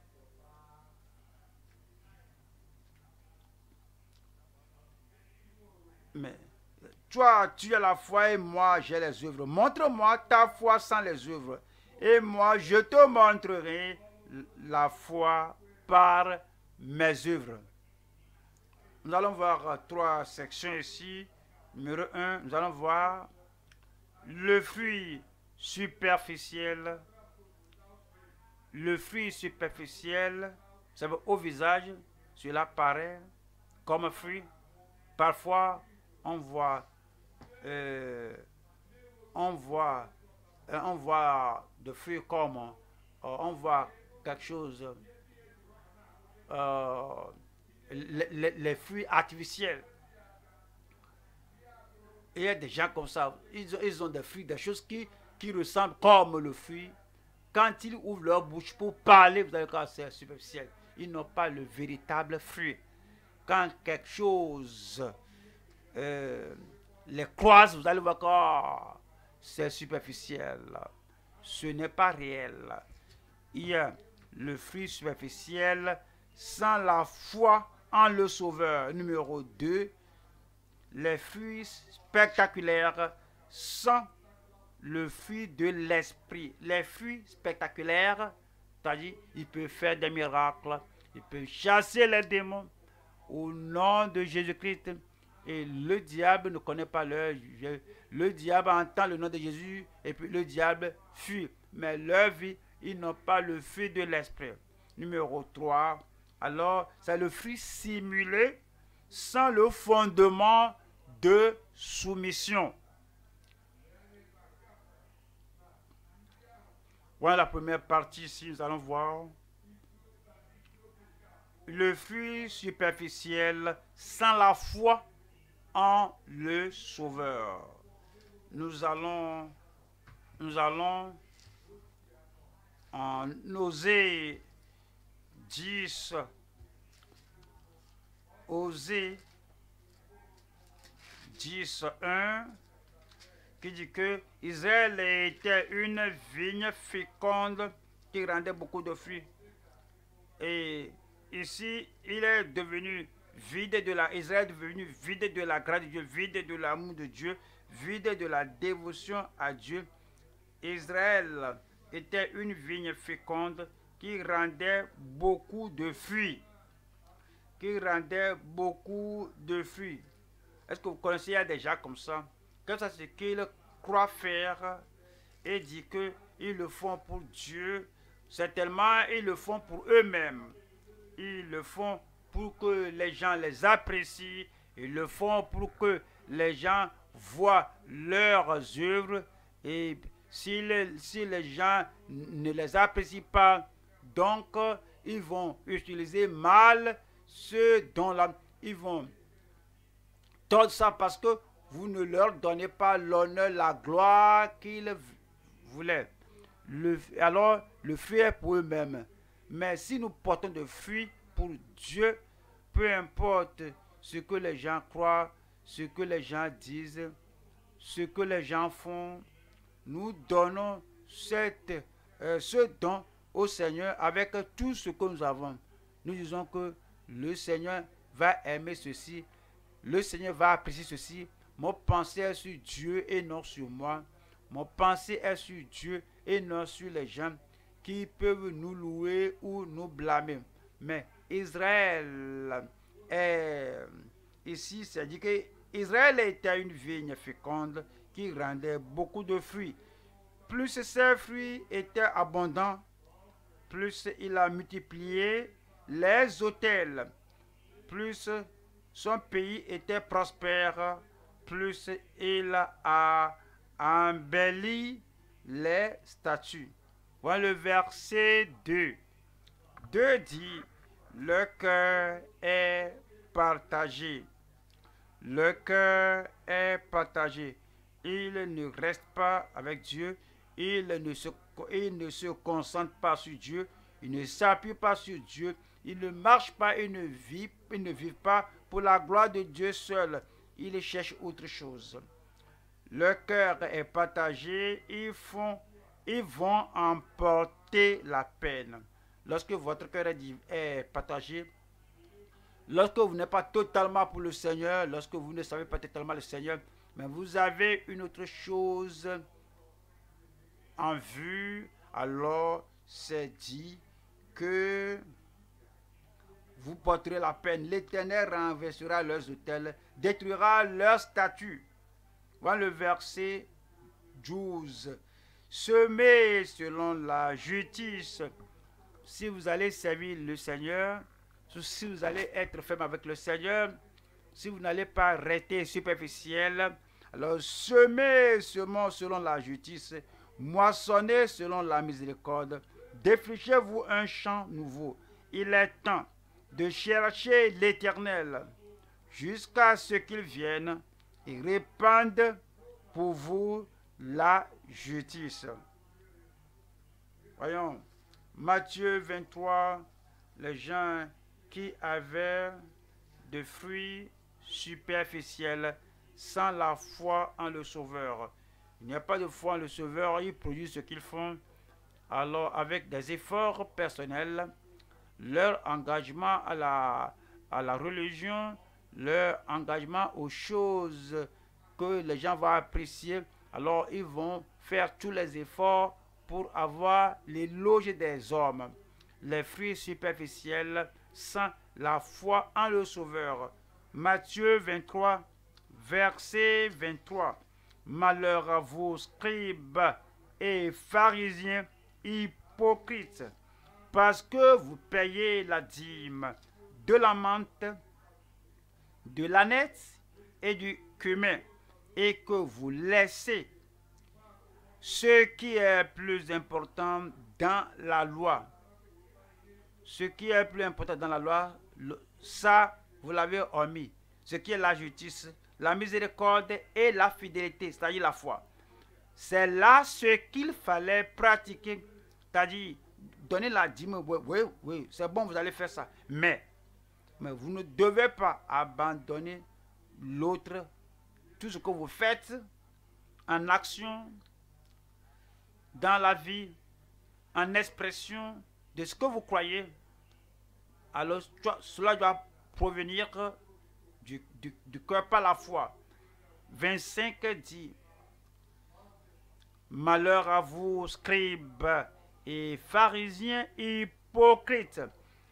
Mais toi, tu as la foi et moi, j'ai les œuvres. Montre-moi ta foi sans les œuvres. Et moi, je te montrerai la foi par mes œuvres. Nous allons voir trois sections ici. Numéro un, nous allons voir le fruit superficiel. Le fruit superficiel, ça veut au visage, cela paraît comme fruit. Parfois, on voit Euh, on voit euh, on voit de fruits comme euh, on voit quelque chose euh, les, les, les fruits artificiels. Il y a des gens comme ça, ils ont, ils ont des fruits, des choses qui, qui ressemblent comme le fruit. Quand ils ouvrent leur bouche pour parler, vous allez voir, c'est superficiel. Ils n'ont pas le véritable fruit. Quand quelque chose euh, les croise, vous allez voir que oh, c'est superficiel. Ce n'est pas réel. Il y a le fruit superficiel sans la foi en le Sauveur. Numéro deux, les fruits spectaculaires sans le fruit de l'esprit. Les fruits spectaculaires, c'est-à-dire, il peut faire des miracles, il peut chasser les démons au nom de Jésus-Christ. Et le diable ne connaît pas leur. Le diable entend le nom de Jésus et puis le diable fuit. Mais leur vie, ils n'ont pas le fruit de l'esprit. Numéro trois. Alors, c'est le fruit simulé sans le fondement de soumission. Voilà la première partie ici, nous allons voir. Le fruit superficiel sans la foi en le Sauveur. Nous allons, nous allons en Osée dix, Osée dix, un, qui dit que Israël était une vigne féconde qui rendait beaucoup de fruits. Et ici, il est devenu vide de la, Israël est devenu vide de la grâce de Dieu, vide de l'amour de Dieu, vide de la dévotion à Dieu. Israël était une vigne féconde qui rendait beaucoup de fruits. Qui rendait beaucoup de fruits. Est-ce que vous connaissez, il y a des gens comme ça, comme ça c'est qu'ils croient faire et disent qu'ils le font pour Dieu. Certainement, ils le font pour eux-mêmes. Ils le font pour que les gens les apprécient. Ils le font pour que les gens voient leurs œuvres. Et si les, si les gens ne les apprécient pas, donc ils vont utiliser mal ce dont-là. Ils vont tordre ça parce que vous ne leur donnez pas l'honneur, la gloire qu'ils voulaient. Le, alors, le fruit est pour eux-mêmes. Mais si nous portons de fruits pour Dieu, peu importe ce que les gens croient, ce que les gens disent, ce que les gens font. Nous donnons cette, euh, ce don au Seigneur avec tout ce que nous avons. Nous disons que le Seigneur va aimer ceci, le Seigneur va apprécier ceci. Mon pensée est sur Dieu et non sur moi. Mon pensée est sur Dieu et non sur les gens qui peuvent nous louer ou nous blâmer. Mais Israël est ici, c'est dit que Israël était une vigne féconde qui rendait beaucoup de fruits. Plus ces fruits étaient abondants, plus il a multiplié les autels, plus son pays était prospère, plus il a embelli les statues. Voilà le verset deux. deux dit, le cœur est partagé. Le cœur est partagé. Il ne reste pas avec Dieu. Il ne se, il ne se concentre pas sur Dieu. Il ne s'appuie pas sur Dieu. Il ne marche pas et ne vit, il ne vit pas pour la gloire de Dieu seul. Il cherche autre chose. Le cœur est partagé. Ils, font, ils vont emporter la peine. Lorsque votre cœur est, est partagé, lorsque vous n'êtes pas totalement pour le Seigneur, lorsque vous ne savez pas totalement le Seigneur, mais vous avez une autre chose en vue, alors c'est dit que vous porterez la peine. L'Éternel renversera leurs autels, détruira leurs statues. Voilà le verset douze. Semez selon la justice. Si vous allez servir le Seigneur, si vous allez être ferme avec le Seigneur, si vous n'allez pas rester superficiel, alors semez selon, selon la justice, moissonnez selon la miséricorde, défrichez-vous un champ nouveau. Il est temps de chercher l'Éternel jusqu'à ce qu'il vienne et répande pour vous la justice. Voyons, Matthieu vingt-trois, les gens qui avaient des fruits superficiels sans la foi en le Sauveur. Il n'y a pas de foi en le Sauveur, ils produisent ce qu'ils font. Alors, avec des efforts personnels, leur engagement à la, à la religion, leur engagement aux choses que les gens vont apprécier, alors ils vont faire tous les efforts pour avoir l'éloge des hommes. Les fruits superficiels sans la foi en le Sauveur. Matthieu vingt-trois, verset vingt-trois. Malheur à vous, scribes et pharisiens hypocrites, parce que vous payez la dîme de la menthe, de l'ânesse et du cumin, et que vous laissez ce qui est plus important dans la loi. Ce qui est plus important dans la loi, ça, vous l'avez omis. Ce qui est la justice, la miséricorde et la fidélité, c'est-à-dire la foi. C'est là ce qu'il fallait pratiquer. C'est-à-dire, donner la dîme, oui, oui, oui, c'est bon, vous allez faire ça. Mais, mais vous ne devez pas abandonner l'autre, tout ce que vous faites en action, dans la vie, en expression de ce que vous croyez. Alors, cela doit provenir du, du, du cœur par la foi. vingt-cinq dit, malheur à vous, scribes et pharisiens hypocrites,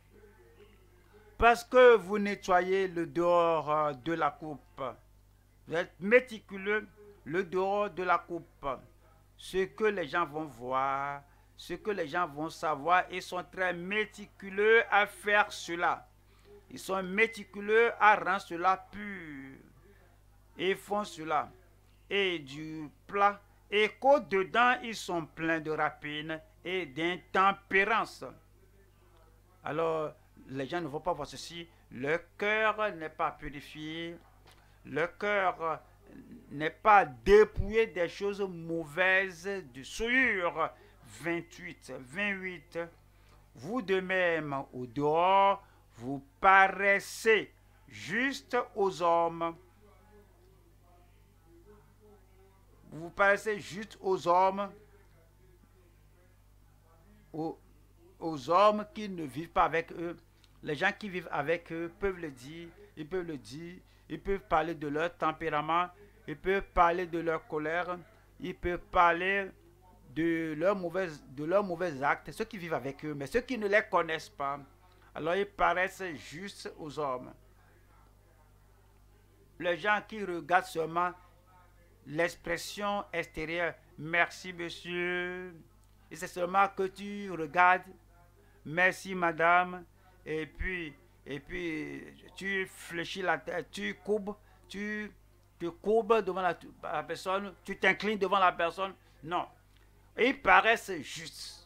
parce que vous nettoyez le dehors de la coupe. Vous êtes méticuleux, le dehors de la coupe. Ce que les gens vont voir, ce que les gens vont savoir, ils sont très méticuleux à faire cela. Ils sont méticuleux à rendre cela pur. Ils font cela. Et du plat, et qu'au-dedans, ils sont pleins de rapines et d'intempérance. Alors, les gens ne vont pas voir ceci. Le cœur n'est pas purifié. Le cœur n'est pas dépouillé des choses mauvaises de souillure. vingt-huit, vingt-huit. Vous de même, au dehors, vous paraissez juste aux hommes. Vous vous paraissez juste aux hommes, aux, aux hommes qui ne vivent pas avec eux. Les gens qui vivent avec eux peuvent le dire, ils peuvent le dire, ils peuvent parler de leur tempérament, ils peuvent parler de leur colère, ils peuvent parler de leurs mauvais, de leurs mauvais actes, ceux qui vivent avec eux, mais ceux qui ne les connaissent pas, alors ils paraissent justes aux hommes. Les gens qui regardent seulement l'expression extérieure, merci monsieur, et c'est seulement que tu regardes, merci madame, et puis, et puis tu fléchis la tête, tu courbes, tu te courbes devant la, la personne, tu t'inclines devant la personne. Non, ils paraissent justes,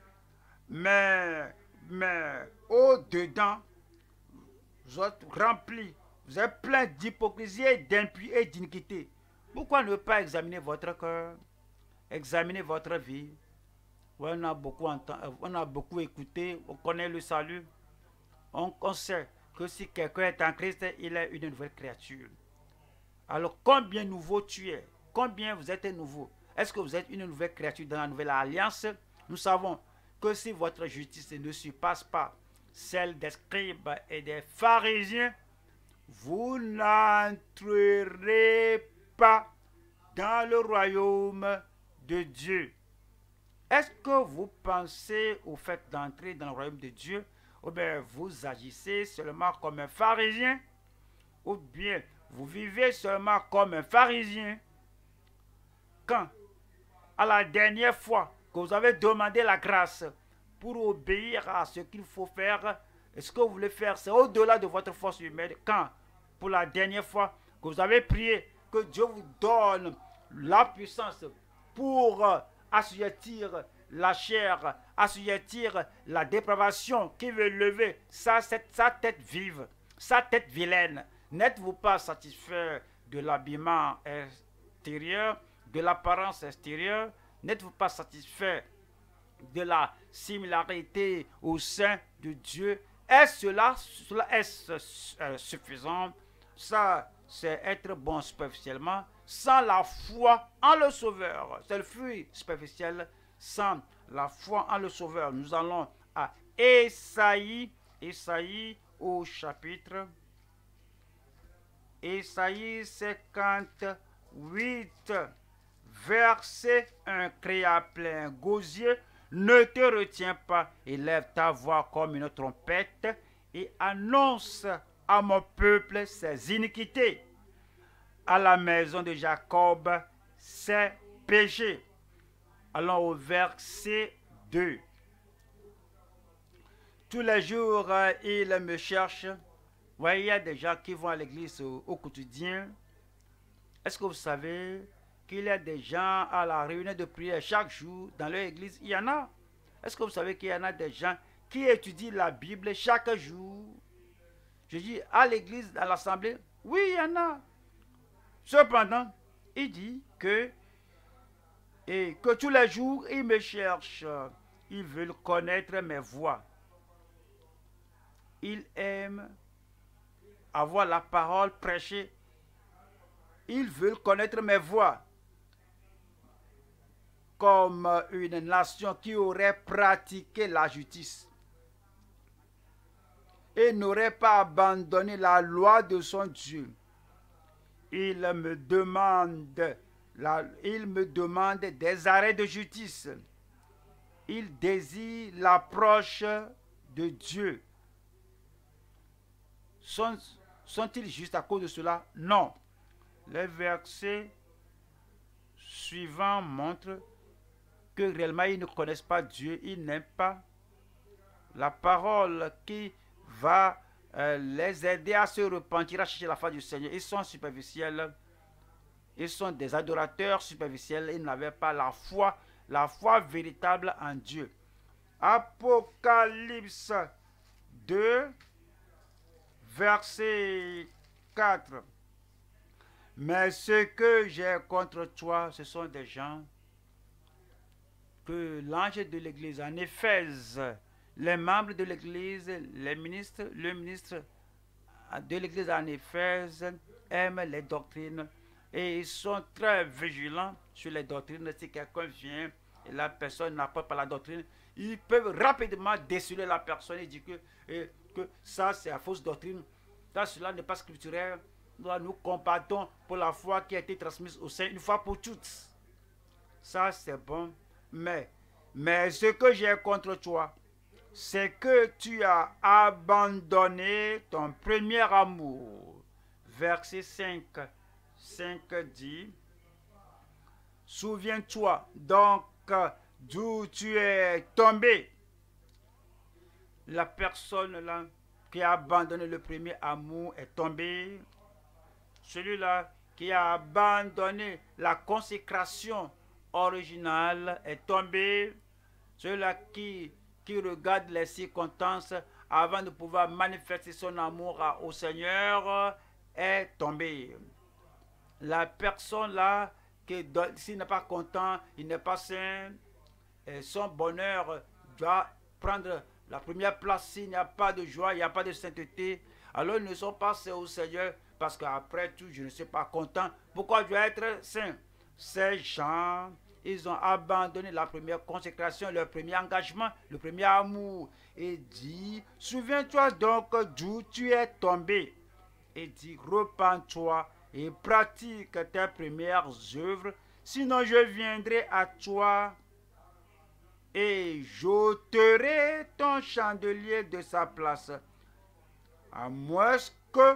mais, mais au-dedans, vous êtes remplis, vous êtes plein d'hypocrisie et d'impiété et d'iniquité. Pourquoi ne pas examiner votre cœur, examiner votre vie? Ouais, on a beaucoup entendu, on a beaucoup écouté, on connaît le salut. On, on sait que si quelqu'un est en Christ, il est une nouvelle créature. Alors combien nouveau tu es? Combien vous êtes nouveau? Est-ce que vous êtes une nouvelle créature dans la nouvelle alliance? Nous savons que si votre justice ne surpasse pas celle des scribes et des pharisiens, vous n'entrerez pas dans le royaume de Dieu. Est-ce que vous pensez au fait d'entrer dans le royaume de Dieu, ou bien vous agissez seulement comme un pharisien, ou bien vous vivez seulement comme un pharisien? Quand, à la dernière fois que vous avez demandé la grâce pour obéir à ce qu'il faut faire, ce que vous voulez faire, c'est au-delà de votre force humaine. Quand, pour la dernière fois que vous avez prié, que Dieu vous donne la puissance pour assujettir la chair, assujettir la dépravation qui veut lever sa, sa tête vive, sa tête vilaine. N'êtes-vous pas satisfait de l'habillement extérieur, de l'apparence extérieure? N'êtes-vous pas satisfait de la similarité au sein de Dieu? Est-ce cela, cela est euh, suffisant? Ça, c'est être bon superficiellement, sans la foi en le Sauveur. C'est le fruit superficiel, sans la foi en le Sauveur. Nous allons à Ésaïe, Ésaïe au chapitre, Ésaïe cinquante-huit, verset un, crie à plein gosier, ne te retiens pas, élève ta voix comme une trompette et annonce à mon peuple ses iniquités, à la maison de Jacob ses péchés. Allons au verset deux. Tous les jours, il me cherche. Ouais, il y a des gens qui vont à l'église au, au quotidien. Est-ce que vous savez qu'il y a des gens à la réunion de prière chaque jour dans leur église? Il y en a. Est-ce que vous savez qu'il y en a des gens qui étudient la Bible chaque jour? Je dis à l'église, à l'assemblée, oui, il y en a. Cependant, il dit que, et que tous les jours, ils me cherchent. Ils veulent connaître mes voies. Ils aiment avoir la parole prêchée. Ils veulent connaître mes voies. Comme une nation qui aurait pratiqué la justice et n'aurait pas abandonné la loi de son Dieu. Il me demande, la, il me demande des arrêts de justice. Il désire l'approche de Dieu. Sont, sont-ils justes à cause de cela? Non. Les versets suivants montrent que réellement ils ne connaissent pas Dieu, ils n'aiment pas la parole qui va euh, les aider à se repentir, à chercher la face du Seigneur. Ils sont superficiels, ils sont des adorateurs superficiels, ils n'avaient pas la foi, la foi véritable en Dieu. Apocalypse deux, verset quatre. Mais ce que j'ai contre toi, ce sont des gens que l'ange de l'église en Éphèse, les membres de l'église, les ministres, le ministre de l'église en Éphèse aiment les doctrines et ils sont très vigilants sur les doctrines. Si quelqu'un vient et la personne n'apporte pas la doctrine, ils peuvent rapidement déceler la personne et dire que, et, que ça c'est la fausse doctrine, ça cela n'est pas scripturaire. Nous, nous combattons pour la foi qui a été transmise au sein une fois pour toutes. Ça c'est bon, mais, mais ce que j'ai contre toi, c'est que tu as abandonné ton premier amour. Verset cinq, cinq dit, souviens-toi donc d'où tu es tombé. La personne là qui a abandonné le premier amour est tombée. Celui-là qui a abandonné la consécration originale est tombé. Celui-là qui, qui regarde les circonstances avant de pouvoir manifester son amour au Seigneur est tombé. La personne là, s'il n'est pas content, il n'est pas sain, et son bonheur doit prendre la première place. S'il n'y a pas de joie, il n'y a pas de sainteté, alors ils ne sont pas sains au Seigneur, parce qu'après tout, je ne suis pas content. Pourquoi je dois être saint? Ces gens, ils ont abandonné la première consécration, leur premier engagement, le premier amour. Et dit, souviens-toi donc d'où tu es tombé. Et dit, repens-toi et pratique tes premières œuvres, sinon je viendrai à toi et j'ôterai ton chandelier de sa place, à moins que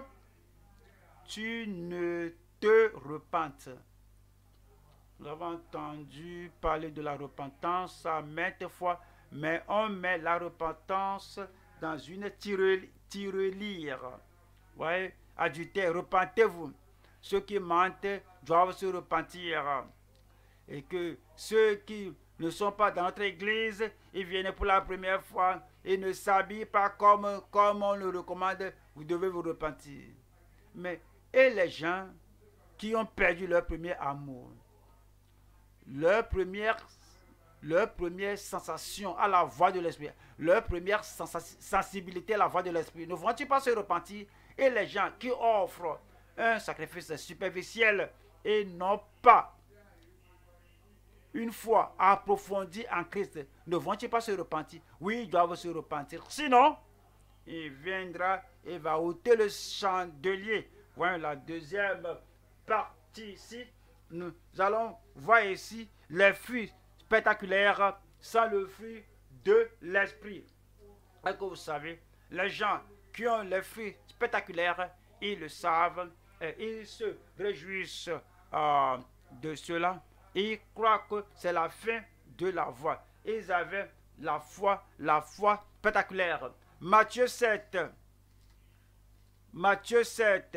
tu ne te repentes. Nous avons entendu parler de la repentance à maintes fois, mais on met la repentance dans une tirelire. Oui, adultère, repentez-vous. Ceux qui mentent doivent se repentir. Et que ceux qui ne sont pas dans notre église, ils viennent pour la première fois et ne s'habillent pas comme, comme on le recommande, vous devez vous repentir. Mais, et les gens qui ont perdu leur premier amour, leur première, leur première sensation à la voix de l'esprit, leur première sensibilité à la voix de l'esprit, ne vont-ils pas se repentir? Et les gens qui offrent un sacrifice superficiel et non pas une foi approfondie en Christ, ne vont-ils pas se repentir? Oui, ils doivent se repentir. Sinon, il viendra et va ôter le chandelier. Voilà la deuxième partie ici. Nous allons voir ici les fruits spectaculaires sans le fruit de l'esprit. Est-ce que vous savez, les gens qui ont les fruits spectaculaires, ils le savent, et ils se réjouissent euh, de cela. Ils croient que c'est la fin de la voie. Ils avaient la foi, la foi spectaculaire. Matthieu sept. Matthieu sept.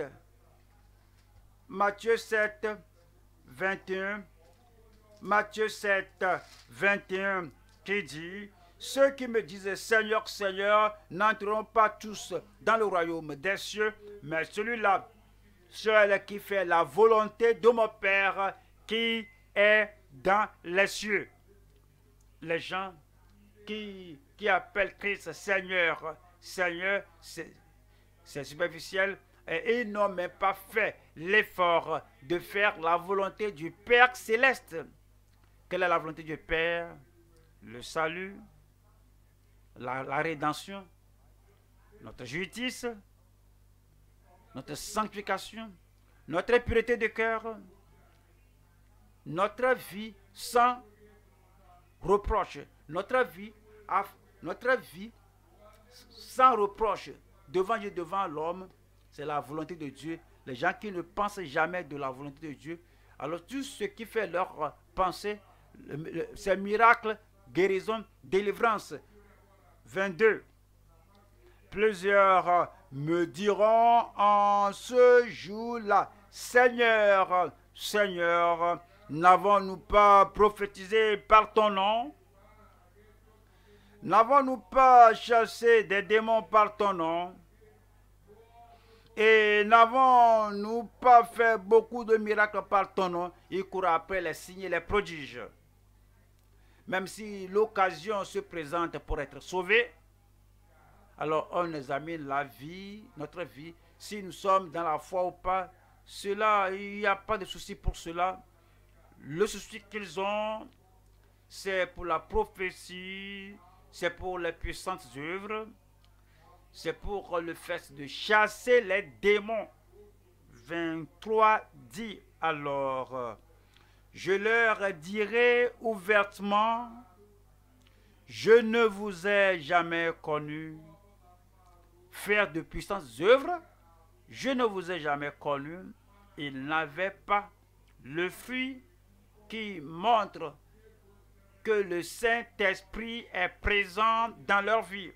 Matthieu sept, vingt et un. Matthieu sept, vingt et un, qui dit, ceux qui me disent Seigneur, Seigneur, n'entreront pas tous dans le royaume des cieux, mais celui-là, celui qui fait la volonté de mon Père qui est dans les cieux. Les gens qui, qui appellent Christ Seigneur, Seigneur, c'est superficiel, et ils n'ont même pas fait l'effort de faire la volonté du Père céleste. Quelle est la volonté du Père? Le salut, la, la rédemption, notre justice, notre sanctification, notre pureté de cœur, notre vie sans reproche, notre vie, notre vie sans reproche devant Dieu, devant l'homme, c'est la volonté de Dieu. Les gens qui ne pensent jamais de la volonté de Dieu, alors tout ce qui fait leur pensée, c'est miracle, guérison, délivrance. vingt-deux. Plusieurs me diront en ce jour-là, Seigneur, Seigneur, n'avons-nous pas prophétisé par ton nom? N'avons-nous pas chassé des démons par ton nom? Et n'avons-nous pas fait beaucoup de miracles par ton nom? Il court après les signes et les prodiges. Même si l'occasion se présente pour être sauvé, alors on examine la vie, notre vie, si nous sommes dans la foi ou pas. Cela, il n'y a pas de souci pour cela. Le souci qu'ils ont, c'est pour la prophétie, c'est pour les puissantes œuvres, c'est pour le fait de chasser les démons. vingt-trois dit alors, je leur dirai ouvertement, je ne vous ai jamais connu. Faire de puissantes œuvres, je ne vous ai jamais connu. Ils n'avaient pas le fruit qui montre que le Saint-Esprit est présent dans leur vie.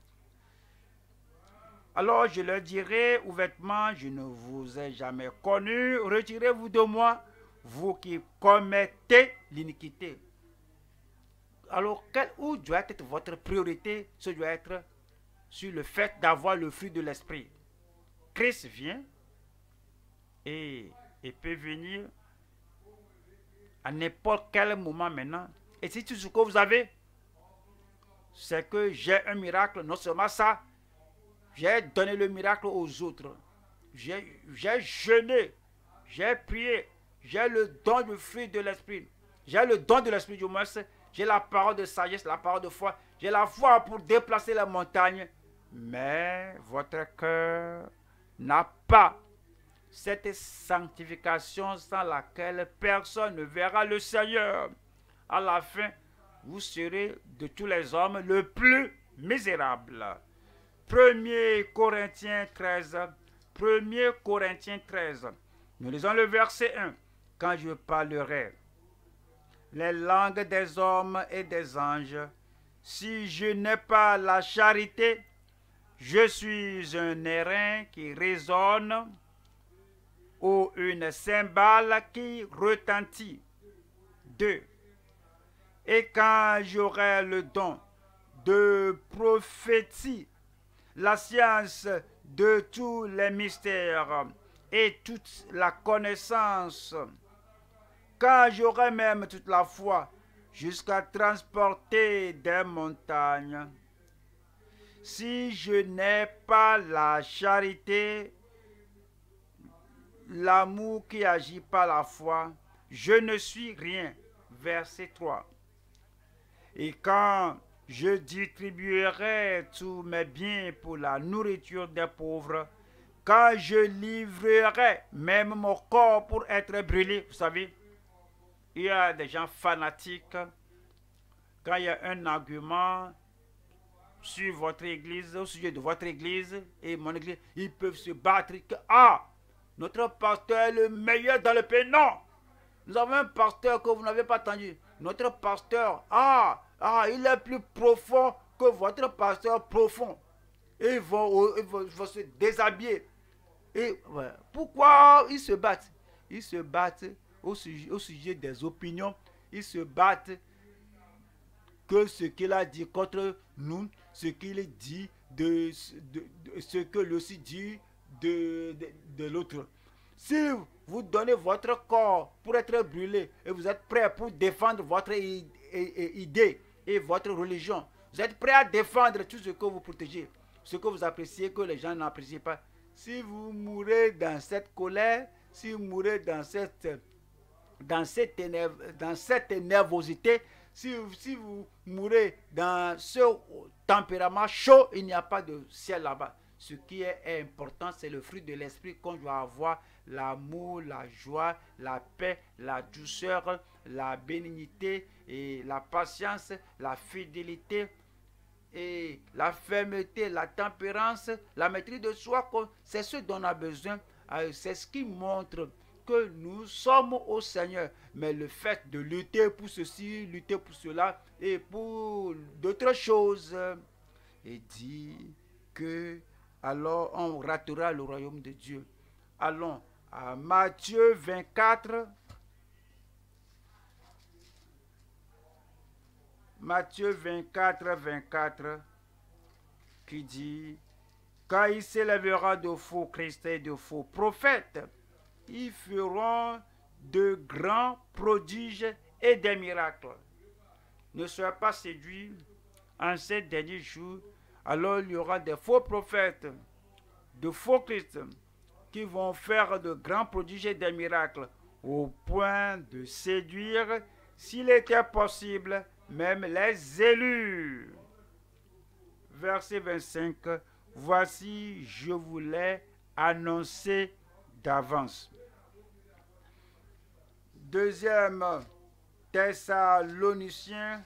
Alors je leur dirai ouvertement, je ne vous ai jamais connu, retirez-vous de moi, vous qui commettez l'iniquité. Alors, quel, où doit être votre priorité? Ce doit être sur le fait d'avoir le fruit de l'esprit. Christ vient et, et peut venir à n'importe quel moment maintenant. Et si tout ce que vous avez, c'est que j'ai un miracle, non seulement ça, j'ai donné le miracle aux autres. J'ai jeûné, j'ai prié, j'ai le don du fruit de l'esprit. J'ai le don de l'esprit du moins, j'ai la parole de sagesse, la parole de foi. J'ai la foi pour déplacer la montagne. Mais votre cœur n'a pas cette sanctification sans laquelle personne ne verra le Seigneur. À la fin, vous serez de tous les hommes le plus misérable. premier Corinthiens treize. premier Corinthiens treize. Nous lisons le verset un. Quand je parlerai les langues des hommes et des anges, si je n'ai pas la charité, je suis un airain qui résonne ou une cymbale qui retentit. deux. Et quand j'aurai le don de prophétie, la science de tous les mystères et toute la connaissance, quand j'aurai même toute la foi jusqu'à transporter des montagnes, si je n'ai pas la charité, l'amour qui agit par la foi, je ne suis rien. Verset trois. Et quand je distribuerai tous mes biens pour la nourriture des pauvres, quand je livrerai même mon corps pour être brûlé, vous savez, il y a des gens fanatiques, quand il y a un argument sur votre église, au sujet de votre église et mon église, ils peuvent se battre. Que, ah, notre pasteur est le meilleur dans le pays. Non, nous avons un pasteur que vous n'avez pas entendu. Notre pasteur, ah, ah, il est plus profond que votre pasteur profond. Et ils vont, ils vont, ils vont se déshabiller. Et ouais, pourquoi ils se battent? Ils se battent au sujet, au sujet des opinions. Ils se battent que ce qu'il a dit contre nous, ce qu'il dit de, de, de ce que lui aussi dit de, de, de l'autre. Si vous donnez votre corps pour être brûlé et vous êtes prêt pour défendre votre idée et votre religion, vous êtes prêt à défendre tout ce que vous protégez, ce que vous appréciez que les gens n'apprécient pas. Si vous mourrez dans cette colère, si vous mourrez dans cette, dans cette, énerv, dans cette nervosité, si, si vous mourrez dans ce tempérament chaud, il n'y a pas de ciel là-bas. Ce qui est important, c'est le fruit de l'esprit qu'on doit avoir, l'amour, la joie, la paix, la douceur, la bénignité et la patience, la fidélité et la fermeté, la tempérance, la maîtrise de soi. C'est ce dont on a besoin. C'est ce qui montre que nous sommes au Seigneur. Mais le fait de lutter pour ceci, lutter pour cela et pour d'autres choses, et dit que alors on ratera le royaume de Dieu. Allons à Matthieu vingt-quatre. Matthieu vingt-quatre, vingt-quatre, qui dit, quand il s'élèvera de faux Christ et de faux prophètes, ils feront de grands prodiges et des miracles. Ne soyez pas séduits en ces derniers jours. Alors il y aura des faux prophètes, de faux Christ qui vont faire de grands prodiges et des miracles au point de séduire, s'il était possible, même les élus. Verset vingt-cinq. Voici, je vous l'ai annoncé d'avance. Deuxième Thessaloniciens,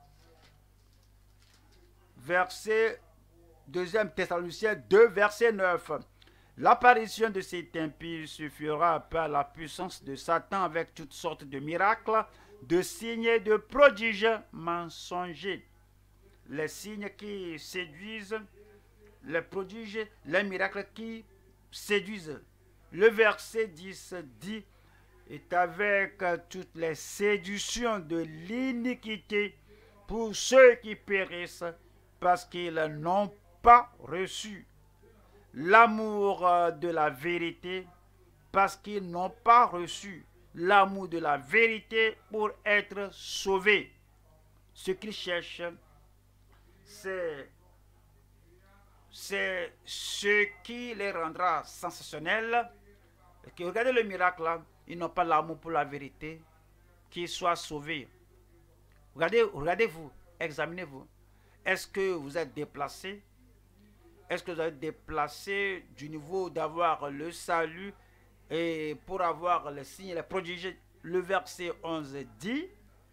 verset, deuxième Thessaloniciens deux, verset neuf. L'apparition de cet impie se fera par la puissance de Satan avec toutes sortes de miracles, de signes et de prodiges mensongers. Les signes qui séduisent, les prodiges, les miracles qui séduisent. Le verset dix dit: est avec toutes les séductions de l'iniquité pour ceux qui périssent parce qu'ils n'ont pas reçu l'amour de la vérité, parce qu'ils n'ont pas reçu l'amour de la vérité pour être sauvés. Ce qu'ils cherchent, c'est, c'est ce qui les rendra sensationnels. Regardez le miracle là. Ils n'ont pas l'amour pour la vérité, qu'ils soient sauvés. Regardez, regardez-vous, examinez-vous. Est-ce que vous êtes déplacé? Est-ce que vous êtes déplacé du niveau d'avoir le salut et pour avoir les signes et les prodiges? Le verset onze dit: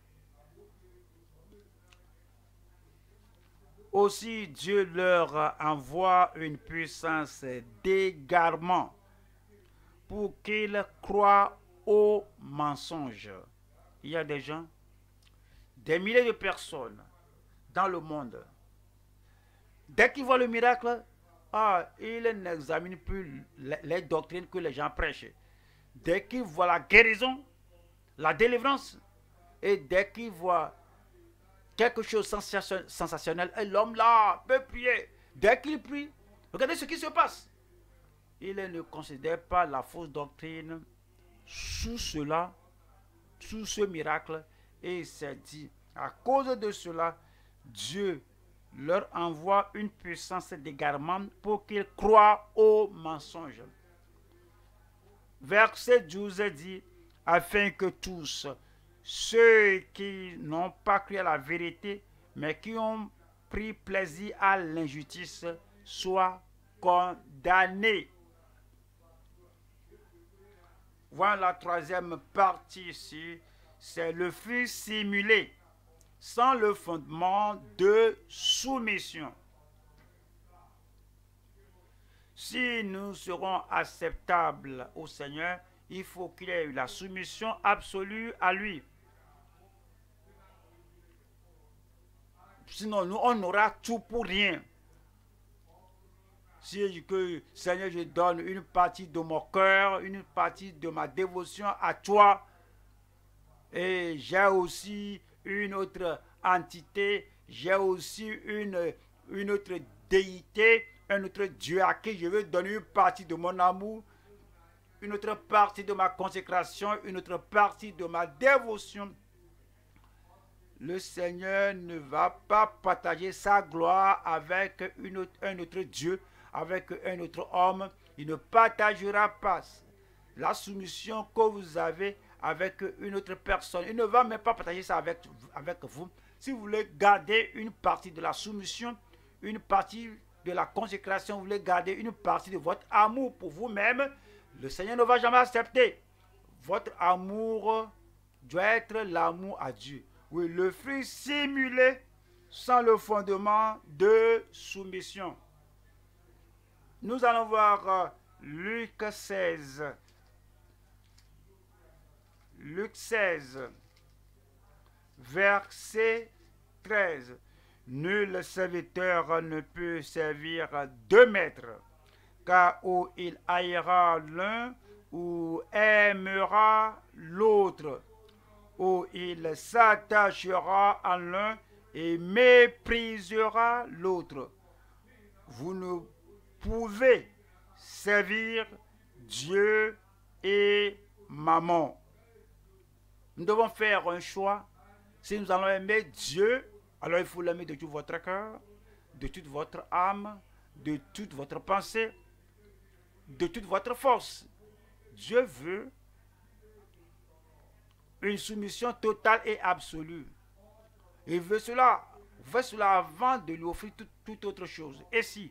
aussi Dieu leur envoie une puissance d'égarement pour qu'ils croient aux mensonges. Il y a des gens, des milliers de personnes dans le monde, dès qu'ils voient le miracle, ah, ils n'examinent plus les, les doctrines que les gens prêchent. Dès qu'ils voient la guérison, la délivrance, et dès qu'ils voient quelque chose de sensationnel, et l'homme là peut prier. Dès qu'il prie, regardez ce qui se passe. Il ne considère pas la fausse doctrine sous cela, sous ce miracle, et il s'est dit, à cause de cela, Dieu leur envoie une puissance d'égarement pour qu'ils croient aux mensonges. Verset douze dit, afin que tous ceux qui n'ont pas cru à la vérité, mais qui ont pris plaisir à l'injustice, soient condamnés. Voilà la troisième partie ici, c'est le fruit simulé, sans le fondement de soumission. Si nous serons acceptables au Seigneur, il faut qu'il y ait la soumission absolue à lui. Sinon, nous, on aura tout pour rien. Si je dis que, Seigneur, je donne une partie de mon cœur, une partie de ma dévotion à toi, et j'ai aussi une autre entité, j'ai aussi une, une autre déité, un autre Dieu à qui je veux donner une partie de mon amour, une autre partie de ma consécration, une autre partie de ma dévotion. Le Seigneur ne va pas partager sa gloire avec une autre, un autre Dieu, avec un autre homme. Il ne partagera pas la soumission que vous avez avec une autre personne. Il ne va même pas partager ça avec, avec vous. Si vous voulez garder une partie de la soumission, une partie de la consécration, vous voulez garder une partie de votre amour pour vous-même, le Seigneur ne va jamais accepter. Votre amour doit être l'amour à Dieu. Oui, le fruit simulé sans le fondement de soumission. Nous allons voir euh, Luc seize. Luc seize, verset treize. Nul serviteur ne peut servir deux maîtres, car ou il haïra l'un ou aimera l'autre, ou il s'attachera à l'un et méprisera l'autre. Vous ne pouvez servir Dieu et Mammon. Nous devons faire un choix. Si nous allons aimer Dieu, alors il faut l'aimer de tout votre cœur, de toute votre âme, de toute votre pensée. de toute votre force. Dieu veut une soumission totale et absolue. Il veut cela, veut cela avant de lui offrir toute, toute autre chose. Et si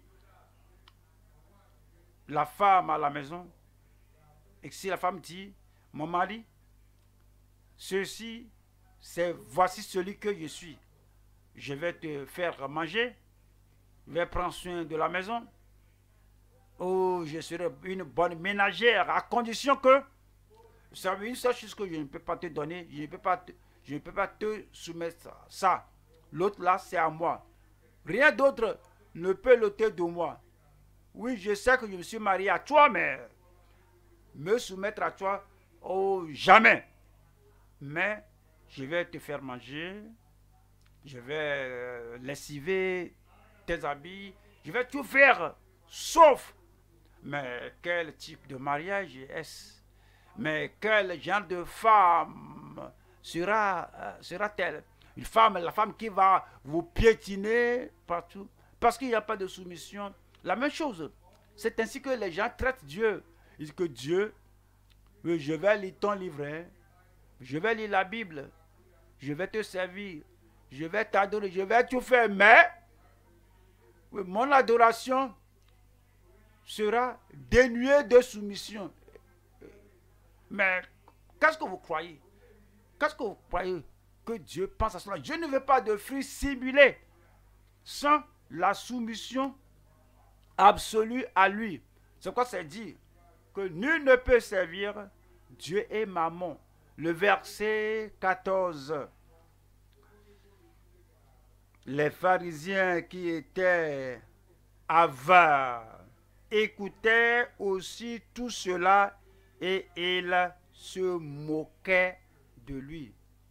la femme à la maison, et si la femme dit, mon mari, ceci, c'est voici celui que je suis. Je vais te faire manger, je vais prendre soin de la maison. Oh, je serai une bonne ménagère à condition que, vous savez, une seule chose que je ne peux pas te donner, je ne peux pas te, je ne peux pas te soumettre ça. L'autre là, c'est à moi. Rien d'autre ne peut l'ôter de moi. Oui, je sais que je me suis marié à toi, mais me soumettre à toi, oh, jamais. Mais je vais te faire manger, je vais euh, lessiver tes habits, je vais tout faire, sauf. Mais quel type de mariage est-ce? Mais quel genre de femme sera, euh, sera-t-elle? Une femme, la femme qui va vous piétiner partout, parce qu'il n'y a pas de soumission. La même chose, c'est ainsi que les gens traitent Dieu. Ils disent que Dieu, oui, je vais lire ton livret, je vais lire la Bible, je vais te servir, je vais t'adorer, je vais tout faire, mais oui, mon adoration sera dénuée de soumission. Mais qu'est-ce que vous croyez? Qu'est-ce que vous croyez que Dieu pense à cela? Je ne veux pas de fruits simulés sans la soumission absolue à lui. C'est quoi c'est dit? Que nul ne peut servir Dieu et Mammon. Le verset quatorze. Les pharisiens qui étaient avares écoutaient aussi tout cela et ils se moquaient de lui.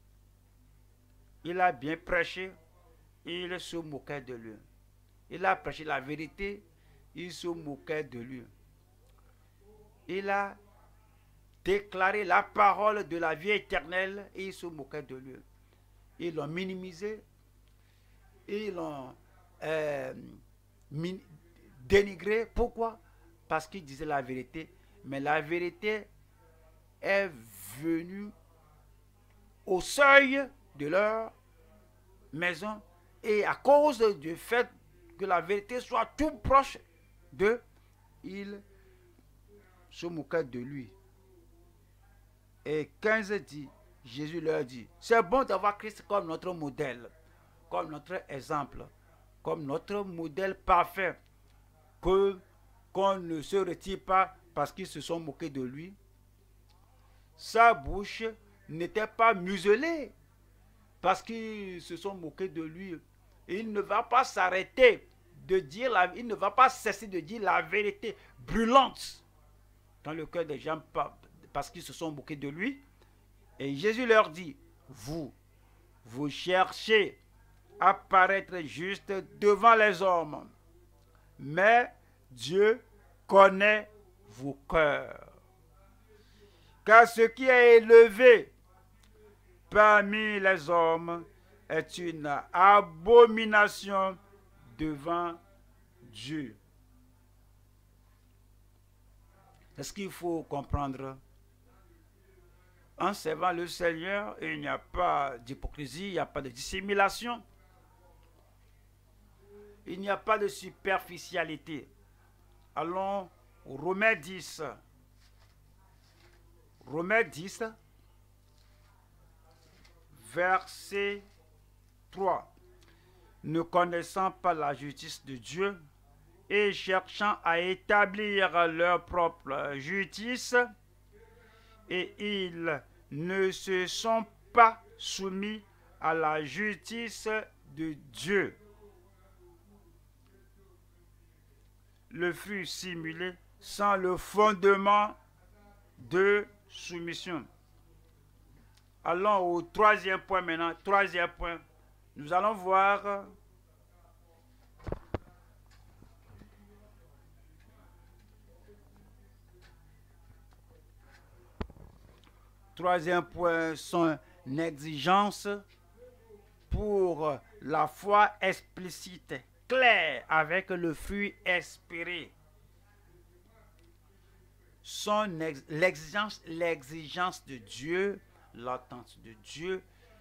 Il a bien prêché, il se moquait de lui. Il a prêché la vérité, il se moquait de lui. Il a déclaré la parole de la vie éternelle et il se moquait de lui. Ils l'ont minimisé, ils l'ont euh, min dénigré. Pourquoi? Parce qu'il disait la vérité. Mais la vérité est venue au seuil de leur maison. Et à cause du fait que la vérité soit tout proche d'eux, ils se moquaient de lui. Et quinze dit, Jésus leur dit, c'est bon d'avoir Christ comme notre modèle, comme notre exemple, comme notre modèle parfait, que qu'on ne se retire pas parce qu'ils se sont moqués de lui. Sa bouche n'était pas muselée parce qu'ils se sont moqués de lui. Et il ne va pas s'arrêter de dire, la, il ne va pas cesser de dire la vérité brûlante dans le cœur des gens parce qu'ils se sont moqués de lui. Et Jésus leur dit, vous, vous cherchez à paraître juste devant les hommes, mais Dieu connaît vos cœurs. Car ce qui est élevé parmi les hommes est une abomination devant Dieu. C'est ce qu'il faut comprendre. En servant le Seigneur, il n'y a pas d'hypocrisie, il n'y a pas de dissimulation, il n'y a pas de superficialité. Allons au Romains dix. Romains dix, verset trois. Ne connaissant pas la justice de Dieu et cherchant à établir leur propre justice, et ils ne se sont pas soumis à la justice de Dieu. Le fruit simulé sans le fondement de soumission. Allons au troisième point maintenant. Troisième point. Nous allons voir troisième point, son exigence pour la foi explicite, claire, avec le fruit espéré. son ex, l'exigence, l'exigence de Dieu, l'attente de Dieu,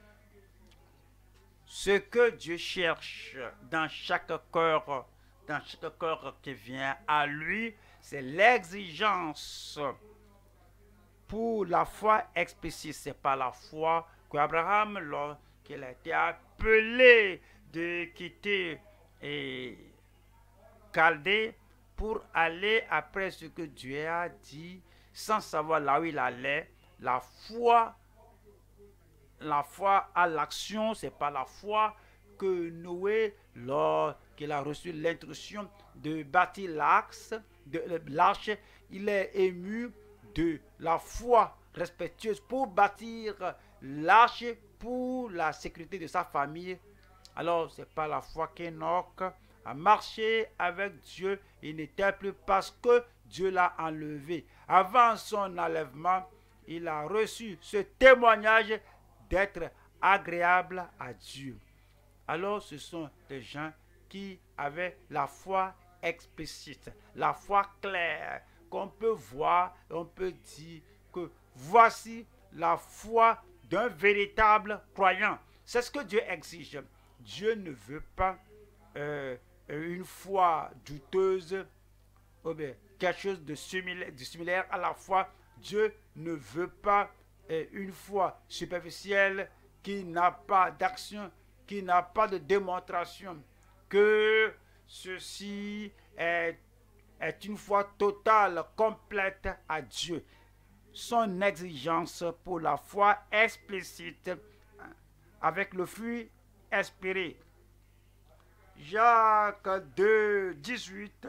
ce que Dieu cherche dans chaque cœur, dans chaque cœur qui vient à lui, c'est l'exigence pour la foi explicite. Ce n'est pas la foi qu'Abraham, lorsqu'il a été appelé de quitter et Chaldée pour aller après ce que Dieu a dit, sans savoir là où il allait. La foi, la foi à l'action, ce n'est pas la foi que Noé, lorsqu'il a reçu l'instruction de bâtir l'arche, de l'arche, il est ému de la foi respectueuse pour bâtir l'arche pour la sécurité de sa famille. Alors, ce n'est pas la foi qu'Enoch a marché avec Dieu. Il n'était plus parce que Dieu l'a enlevé. Avant son enlèvement, il a reçu ce témoignage d'être agréable à Dieu. Alors, ce sont des gens qui avaient la foi explicite, la foi claire, qu'on peut voir, on peut dire que voici la foi d'un véritable croyant. C'est ce que Dieu exige. Dieu ne veut pas euh, une foi douteuse, ou bien quelque chose de similaire, de similaire à la foi. Dieu ne veut pas euh, une foi superficielle qui n'a pas d'action, qui n'a pas de démonstration, que ceci est, est une foi totale, complète à Dieu. Son exigence pour la foi explicite avec le fruit espéré. Jacques deux, dix-huit.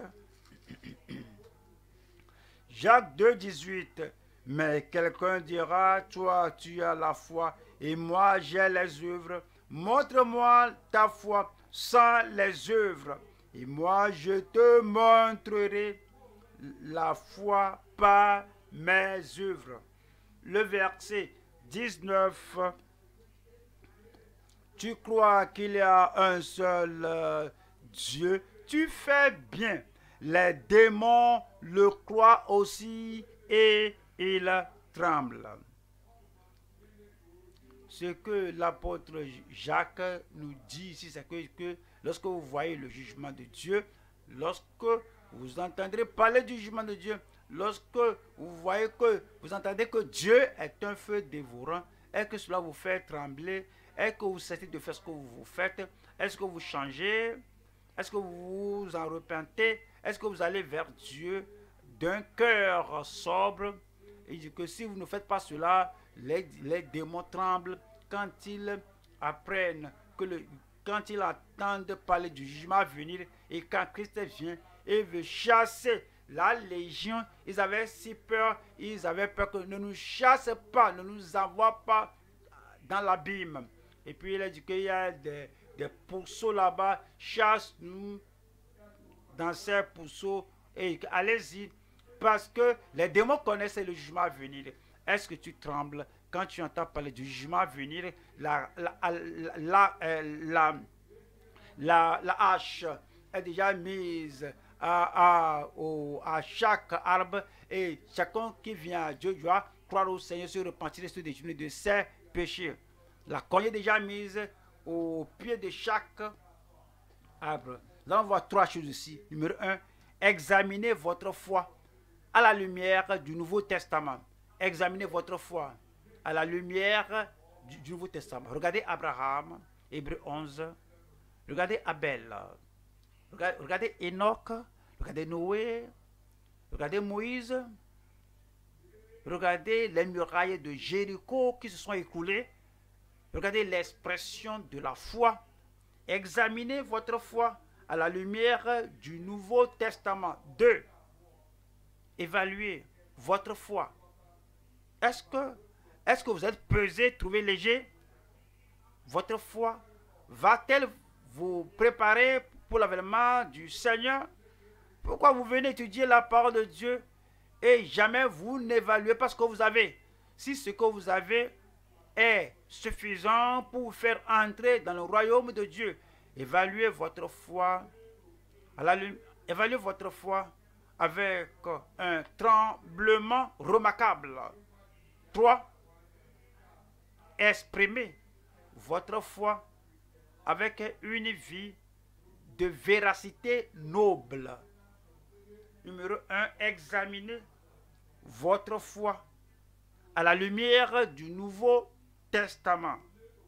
Jacques deux, dix-huit. Mais quelqu'un dira, toi tu as la foi et moi j'ai les œuvres. Montre-moi ta foi sans les œuvres et moi je te montrerai la foi par mes œuvres. Le verset dix-neuf. Tu crois qu'il y a un seul euh, Dieu, tu fais bien. Les démons le croient aussi et ils tremblent. Ce que l'apôtre Jacques nous dit ici, c'est que, que lorsque vous voyez le jugement de Dieu, lorsque vous entendrez parler du jugement de Dieu, lorsque vous voyez que vous entendez que Dieu est un feu dévorant et que cela vous fait trembler, est-ce que vous cessez de faire ce que vous faites? Est-ce que vous changez? Est-ce que vous vous en repentez? Est-ce que vous allez vers Dieu d'un cœur sobre? Il dit que si vous ne faites pas cela, les, les démons tremblent quand ils apprennent, que le, quand ils entendent parler du jugement à venir et quand Christ vient et veut chasser la légion. Ils avaient si peur, ils avaient peur que ne nous chasse pas, ne nous envoie pas dans l'abîme. Et puis il a dit qu'il y a des, des pourceaux là-bas, chasse-nous dans ces pourceaux et allez-y, parce que les démons connaissent le jugement à venir. Est-ce que tu trembles quand tu entends parler du jugement à venir? La, la, la, la, la, la, la hache est déjà mise à, à, au, à chaque arbre et chacun qui vient à Dieu doit croire au Seigneur, se repentir et se détourner de ses péchés. La cognée est déjà mise au pied de chaque arbre. Nous allons voir trois choses ici. Numéro un, examinez votre foi à la lumière du Nouveau Testament. Examinez votre foi à la lumière du, du Nouveau Testament. Regardez Abraham, Hébreux onze. Regardez Abel. Regardez, regardez Enoch. Regardez Noé. Regardez Moïse. Regardez les murailles de Jéricho qui se sont écoulées. Regardez l'expression de la foi. Examinez votre foi à la lumière du Nouveau Testament. Deux, évaluez votre foi. Est-ce que, est-ce que vous êtes pesé, trouvé léger? Votre foi va-t-elle vous préparer pour l'avènement du Seigneur? Pourquoi vous venez étudier la parole de Dieu et jamais vous n'évaluez pas ce que vous avez? Si ce que vous avez est suffisant pour vous faire entrer dans le royaume de Dieu, évaluez votre foi à la, évaluez votre foi avec un tremblement remarquable. Trois, exprimez votre foi avec une vie de véracité noble. Numéro un, examinez votre foi à la lumière du Nouveau Testament.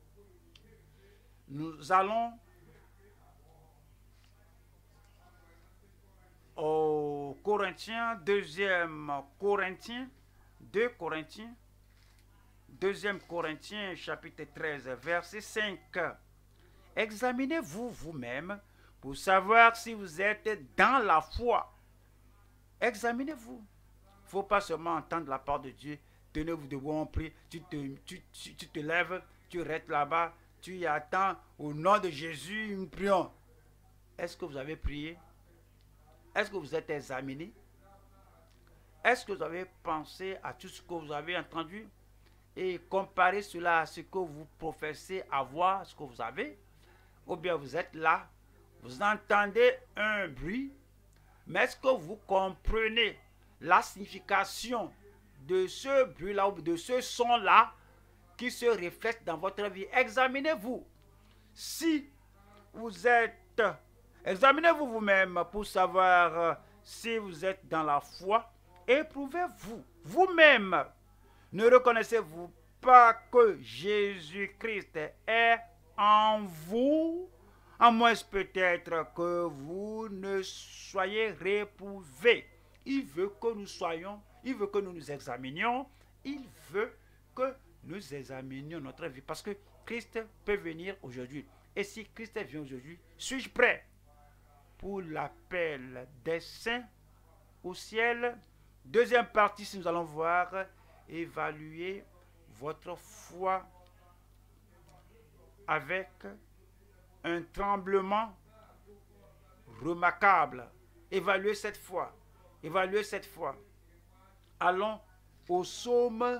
Nous allons aux Corinthiens, deuxième Corinthiens, deux Corinthiens, deuxième Corinthiens, chapitre treize, verset cinq. Examinez-vous vous-même pour savoir si vous êtes dans la foi. Examinez-vous. Il ne faut pas seulement entendre la part de Dieu. Tenez-vous debout, on prie. Tu te, tu, tu, tu te lèves, tu restes là-bas, tu y attends. Au nom de Jésus, nous prions. Est-ce que vous avez prié? Est-ce que vous êtes examiné? Est-ce que vous avez pensé à tout ce que vous avez entendu et comparé cela à ce que vous professez avoir, ce que vous avez? Ou bien vous êtes là, vous entendez un bruit, mais est-ce que vous comprenez la signification de ce bruit-là ou de ce son-là qui se reflète dans votre vie? Examinez-vous. Si vous êtes, examinez-vous vous-même pour savoir si vous êtes dans la foi. Éprouvez-vous vous-même. Ne reconnaissez-vous pas que Jésus-Christ est en vous, à moins peut-être que vous ne soyez réprouvés. Il veut que nous soyons, il veut que nous nous examinions, il veut que nous examinions notre vie, parce que Christ peut venir aujourd'hui. Et si Christ vient aujourd'hui, suis-je prêt pour l'appel des saints au ciel? Deuxième partie, si nous allons voir, évaluer votre foi avec un tremblement remarquable. Évaluez cette foi. Évaluez cette foi. Allons au psaume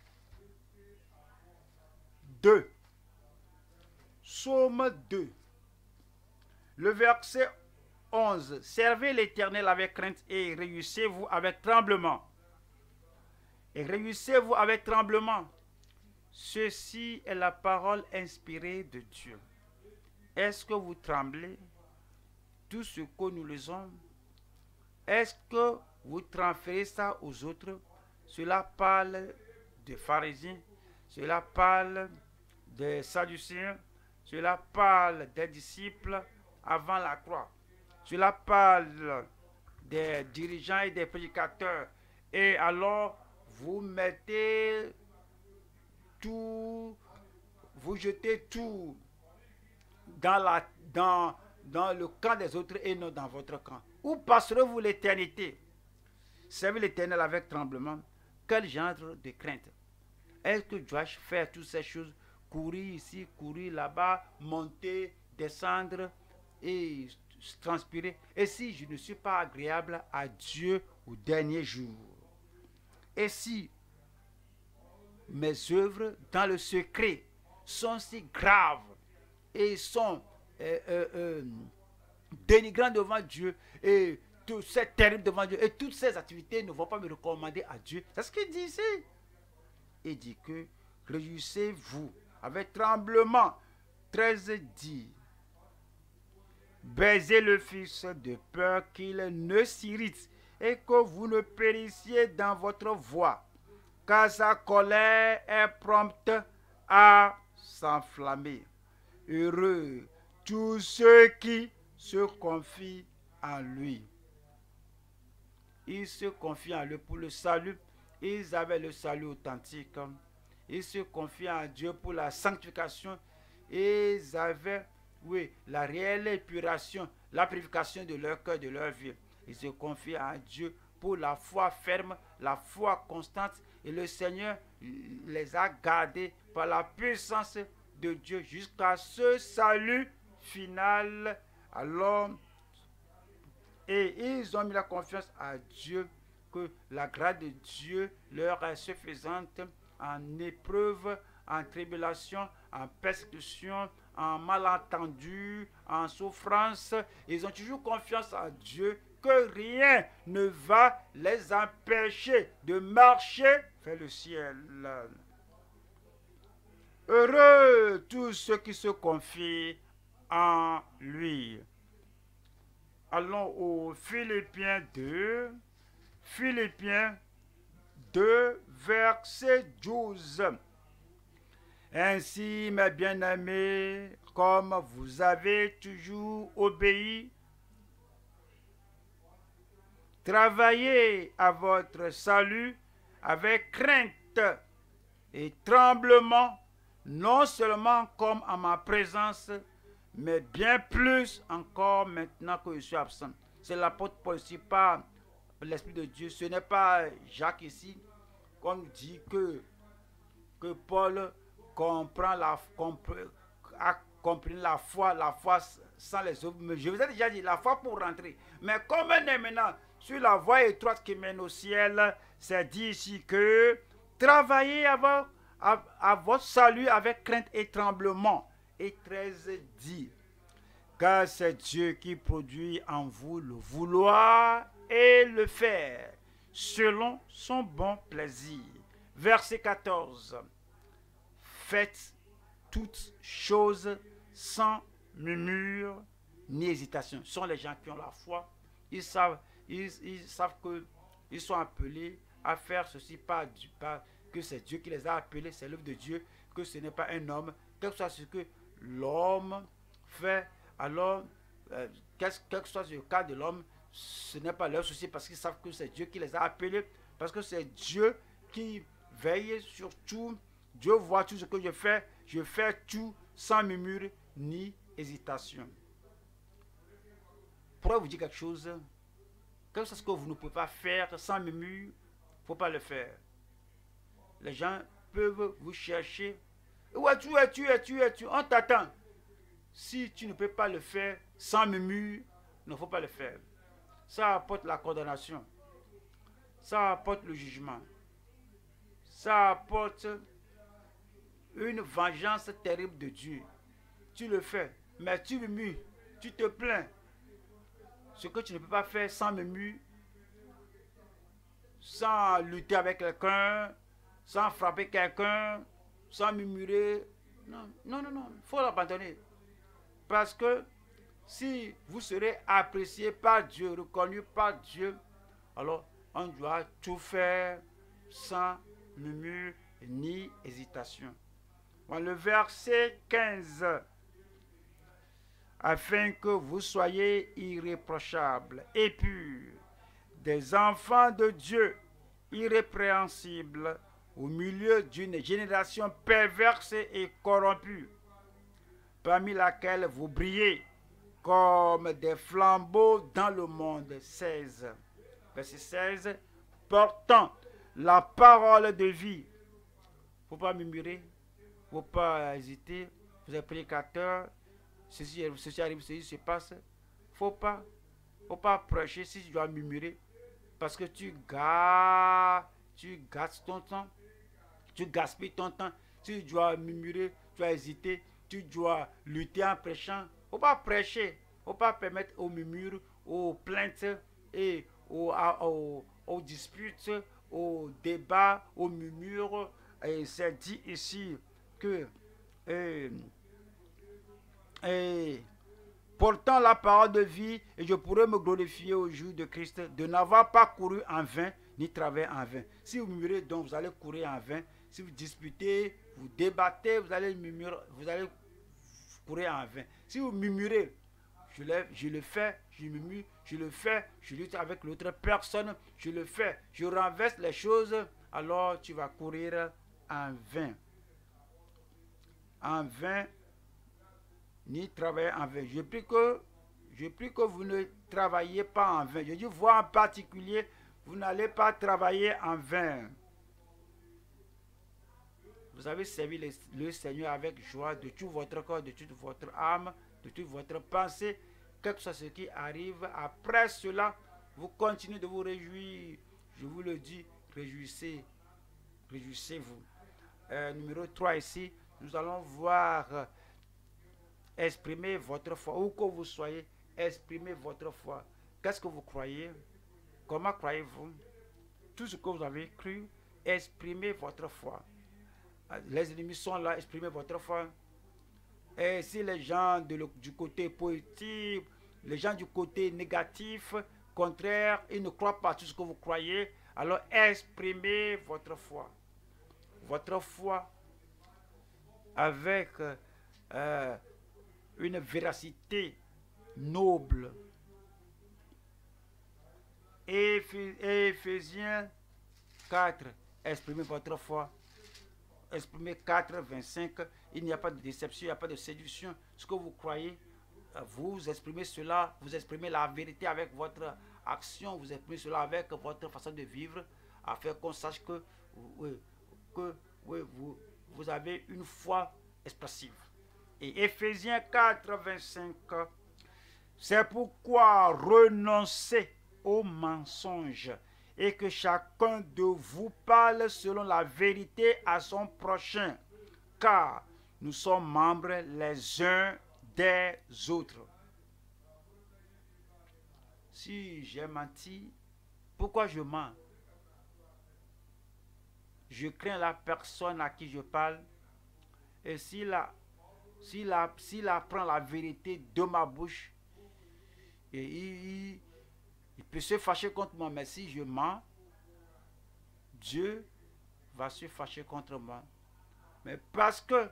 deux. Psaume deux. Le verset onze. Servez l'Éternel avec crainte et réjouissez-vous avec tremblement. Et réjouissez-vous avec tremblement. Ceci est la parole inspirée de Dieu. Est-ce que vous tremblez? Tout ce que nous lisons, est-ce que vous transférez ça aux autres? Cela parle des pharisiens, cela parle des sadducéens, cela parle des disciples avant la croix, cela parle des dirigeants et des prédicateurs. Et alors, vous mettez tout, vous jetez tout dans, la, dans, dans le camp des autres et non dans votre camp. Où passerez-vous l'éternité? Servez l'Éternel avec tremblement. Quel genre de crainte? Est-ce que dois-je faire toutes ces choses? Courir ici, courir là-bas, monter, descendre et transpirer. Et si je ne suis pas agréable à Dieu au dernier jour? Et si mes œuvres dans le secret sont si graves et sont euh, euh, euh, dénigrants devant Dieu et tout c'est terrible devant Dieu et toutes ces activités ne vont pas me recommander à Dieu? C'est ce qu'il dit ici. Il dit que réjouissez-vous avec tremblement. treize dit, baisez le Fils de peur qu'il ne s'irrite et que vous ne périssiez dans votre voie, car sa colère est prompte à s'enflammer. Heureux tous ceux qui se confient en lui. Ils se confient en lui pour le salut. Ils avaient le salut authentique. Ils se confient en Dieu pour la sanctification. Ils avaient, oui, la réelle épuration, la purification de leur cœur, de leur vie. Ils se confient en Dieu pour la foi ferme, la foi constante. Et le Seigneur les a gardés par la puissance de Dieu jusqu'à ce salut final. Alors, et ils ont mis la confiance à Dieu, que la grâce de Dieu leur est suffisante en épreuve, en tribulation, en persécution, en malentendu, en souffrance. Ils ont toujours confiance à Dieu que rien ne va les empêcher de marcher vers le ciel. Heureux tous ceux qui se confient en lui. Allons au Philippiens deux, Philippiens deux, verset douze. Ainsi, mes bien-aimés, comme vous avez toujours obéi, travaillez à votre salut avec crainte et tremblement, non seulement comme en ma présence, mais bien plus encore maintenant que je suis absent. C'est l'apôtre Paul ici, pas l'Esprit de Dieu. Ce n'est pas Jacques ici, qu'on dit que, que Paul comprend la, compre, a compris la foi, la foi sans les œuvres. Mais je vous ai déjà dit, la foi pour rentrer. Mais comme on est maintenant sur la voie étroite qui mène au ciel, c'est dit ici que travaillez à votre, à, à votre salut avec crainte et tremblement. Et treize dit, car c'est Dieu qui produit en vous le vouloir et le faire, selon son bon plaisir. Verset quatorze, faites toutes choses sans murmure ni hésitation. Ce sont les gens qui ont la foi. Ils savent, ils, ils savent qu'ils sont appelés à faire ceci par Dieu, par, que c'est Dieu qui les a appelés, c'est l'œuvre de Dieu, que ce n'est pas un homme, quel que soit ce que l'homme fait, alors, euh, quel, quel que soit le cas de l'homme, ce n'est pas leur souci parce qu'ils savent que c'est Dieu qui les a appelés, parce que c'est Dieu qui veille sur tout. Dieu voit tout ce que je fais, je fais tout sans murmure ni hésitation. Pourquoi vous dire quelque chose? Quelque chose que vous ne pouvez pas faire sans murmure, il ne faut pas le faire. Les gens peuvent vous chercher. Où es-tu, où es-tu, où es-tu, où es-tu? On t'attend. Si tu ne peux pas le faire sans murmure, il ne faut pas le faire. Ça apporte la condamnation. Ça apporte le jugement. Ça apporte une vengeance terrible de Dieu. Tu le fais, mais tu murmures, tu te plains. Ce que tu ne peux pas faire sans murmure, sans lutter avec quelqu'un, sans frapper quelqu'un, sans murmurer. Non, non, non, non, il faut l'abandonner. Parce que si vous serez apprécié par Dieu, reconnu par Dieu, alors on doit tout faire sans murmure ni hésitation. Bon, le verset quinze. Afin que vous soyez irréprochables et purs, des enfants de Dieu, irrépréhensibles, au milieu d'une génération perverse et corrompue, parmi laquelle vous brillez comme des flambeaux dans le monde. seize. Verset seize. Portant la parole de vie. Il ne faut pas murmurer, il ne faut pas hésiter. Vous êtes prédicateur, ceci, ceci arrive, ceci se passe. Il ne faut pas, faut pas prêcher si tu dois murmurer. Parce que tu gâtes, tu gâtes ton temps. Tu gaspilles ton temps. Tu dois murmurer, tu dois hésiter. Tu dois lutter en prêchant. Il ne faut pas prêcher. Il ne faut pas permettre aux murmures, aux plaintes et aux, aux, aux disputes, aux débats, aux murmures. Et c'est dit ici que et, et, portant la parole de vie, et je pourrais me glorifier au jour de Christ, de n'avoir pas couru en vain, ni travaillé en vain. Si vous murmurez, donc vous allez courir en vain. Si vous disputez, vous débattez, vous allez murmurer, vous allez courir en vain. Si vous murmurez, je le, je le fais, je murmure, je le fais, je lutte avec l'autre personne, je le fais, je renverse les choses, alors tu vas courir en vain. En vain, ni travailler en vain. Je prie que, je prie que vous ne travaillez pas en vain. Je dis, vous en particulier, vous n'allez pas travailler en vain. Vous avez servi le, le Seigneur avec joie de tout votre corps, de toute votre âme, de toute votre pensée. Quel que soit ce qui arrive, après cela, vous continuez de vous réjouir. Je vous le dis, réjouissez, réjouissez-vous. Euh, numéro trois ici, nous allons voir euh, exprimer votre foi. Où que vous soyez, exprimez votre foi. Qu'est-ce que vous croyez? Comment croyez-vous? Tout ce que vous avez cru, exprimez votre foi. Les ennemis sont là, exprimez votre foi. Et si les gens de le, du côté positif, les gens du côté négatif, contraire, ils ne croient pas tout ce que vous croyez, alors exprimez votre foi. Votre foi avec euh, une véracité noble. Éphésiens quatre, exprimez votre foi. Exprimez quatre, vingt-cinq, il n'y a pas de déception, il n'y a pas de séduction. Ce que vous croyez, vous exprimez cela, vous exprimez la vérité avec votre action, vous exprimez cela avec votre façon de vivre, afin qu'on sache que, oui, que oui, vous, vous avez une foi expressive. Et Éphésiens quatre, vingt-cinq, c'est pourquoi renoncez aux mensonges et que chacun de vous parle selon la vérité à son prochain, car nous sommes membres les uns des autres. Si j'ai menti, pourquoi je mens? Je crains la personne à qui je parle, et s'il a, s'il a, s'il apprend la vérité de ma bouche, et il, il, il peut se fâcher contre moi, mais si je mens, Dieu va se fâcher contre moi. Mais parce que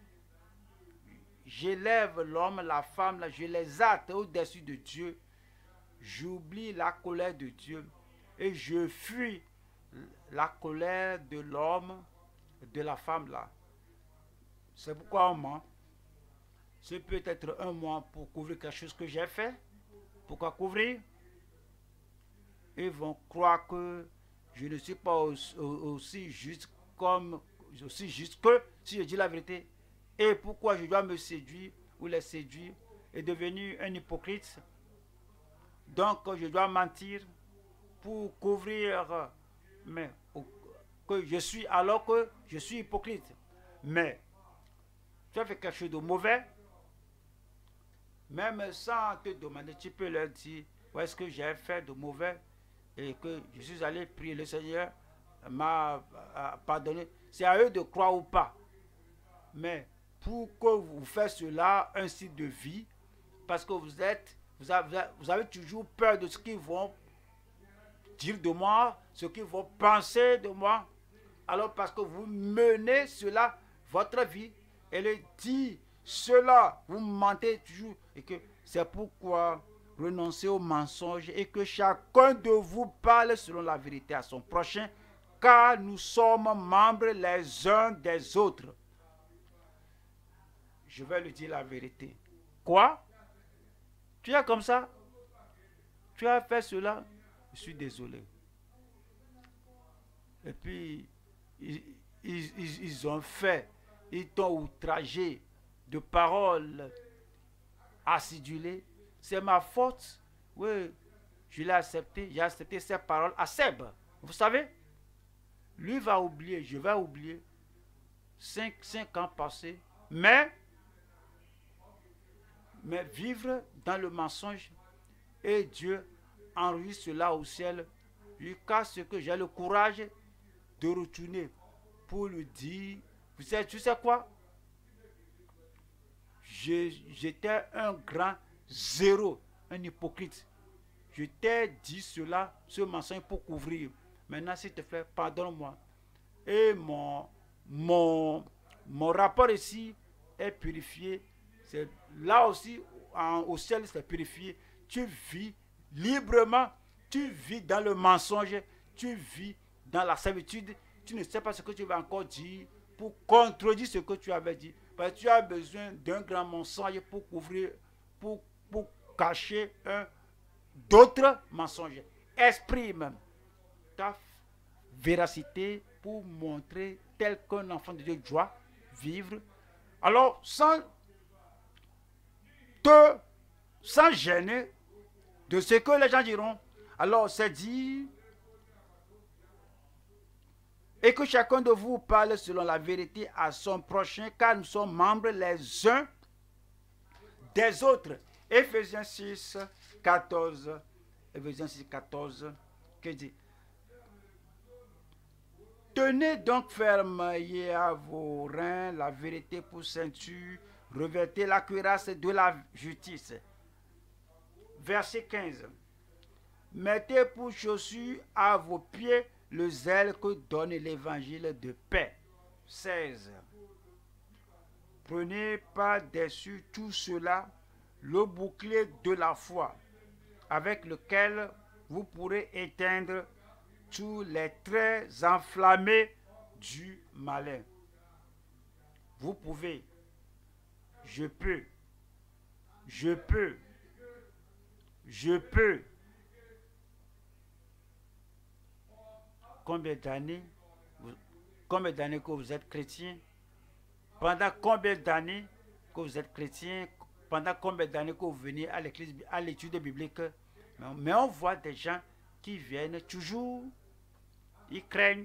j'élève l'homme, la femme, là, je les hâte au-dessus de Dieu, j'oublie la colère de Dieu et je fuis la colère de l'homme, de la femme là. C'est pourquoi on ment. C'est peut-être un mois pour couvrir quelque chose que j'ai fait. Pourquoi couvrir? Ils vont croire que je ne suis pas aussi, aussi juste comme aussi juste que si je dis la vérité. Et pourquoi je dois me séduire ou les séduire et devenir un hypocrite? Donc je dois mentir pour couvrir mais, que je suis alors que je suis hypocrite. Mais tu as fait quelque chose de mauvais, même sans te demander, tu peux leur dire où est-ce que j'ai fait de mauvais et que je suis allé prier le Seigneur m'a pardonné. C'est à eux de croire ou pas. Mais pour que vous fassiez cela un style de vie, parce que vous êtes, vous avez, vous avez toujours peur de ce qu'ils vont dire de moi, ce qu'ils vont penser de moi. Alors parce que vous menez cela, votre vie, elle dit cela, vous mentez toujours. Et que c'est pourquoi renoncer aux mensonges et que chacun de vous parle selon la vérité à son prochain, car nous sommes membres les uns des autres. Je vais lui dire la vérité. Quoi? Tu es comme ça? Tu as fait cela? Je suis désolé. Et puis, ils, ils, ils, ils ont fait, ils t'ont outragé de paroles acidulées. C'est ma faute. Oui, je l'ai accepté. J'ai accepté ces paroles à Seb. Vous savez? Lui va oublier, je vais oublier. Cinq, cinq ans passés. Mais, mais vivre dans le mensonge et Dieu enregistre cela au ciel jusqu'à ce que j'ai le courage de retourner pour lui dire, vous savez, tu sais quoi? J'étais un grand zéro, un hypocrite. Je t'ai dit cela, ce mensonge pour couvrir. Maintenant, s'il te plaît, pardonne-moi. Et mon, mon, mon rapport ici est purifié. C'est là aussi, en, au ciel, c'est purifié. Tu vis librement, tu vis dans le mensonge, tu vis dans la servitude. Tu ne sais pas ce que tu vas encore dire pour contredire ce que tu avais dit. Parce que tu as besoin d'un grand mensonge pour couvrir, pour, pour cacher un d'autres mensonges. Exprime ta véracité pour montrer tel qu'un enfant de Dieu doit vivre. Alors, sans te, sans gêner de ce que les gens diront. Alors, c'est dit, et que chacun de vous parle selon la vérité à son prochain, car nous sommes membres les uns des autres. Éphésiens six, quatorze Éphésiens six, quatorze, qui dit: tenez donc ferme à vos reins la vérité pour ceinture, revêtez la cuirasse de la justice. Verset quinze. Mettez pour chaussure à vos pieds le zèle que donne l'évangile de paix. seize. Prenez par-dessus tout cela le bouclier de la foi, avec lequel vous pourrez éteindre tous les traits enflammés du malin. Vous pouvez, je peux, je peux, je peux. Combien d'années, combien d'années que vous êtes chrétien? Pendant combien d'années que vous êtes chrétien? Pendant combien d'années que vous venez à l'église, à l'étude biblique? Mais on voit des gens qui viennent toujours, ils craignent,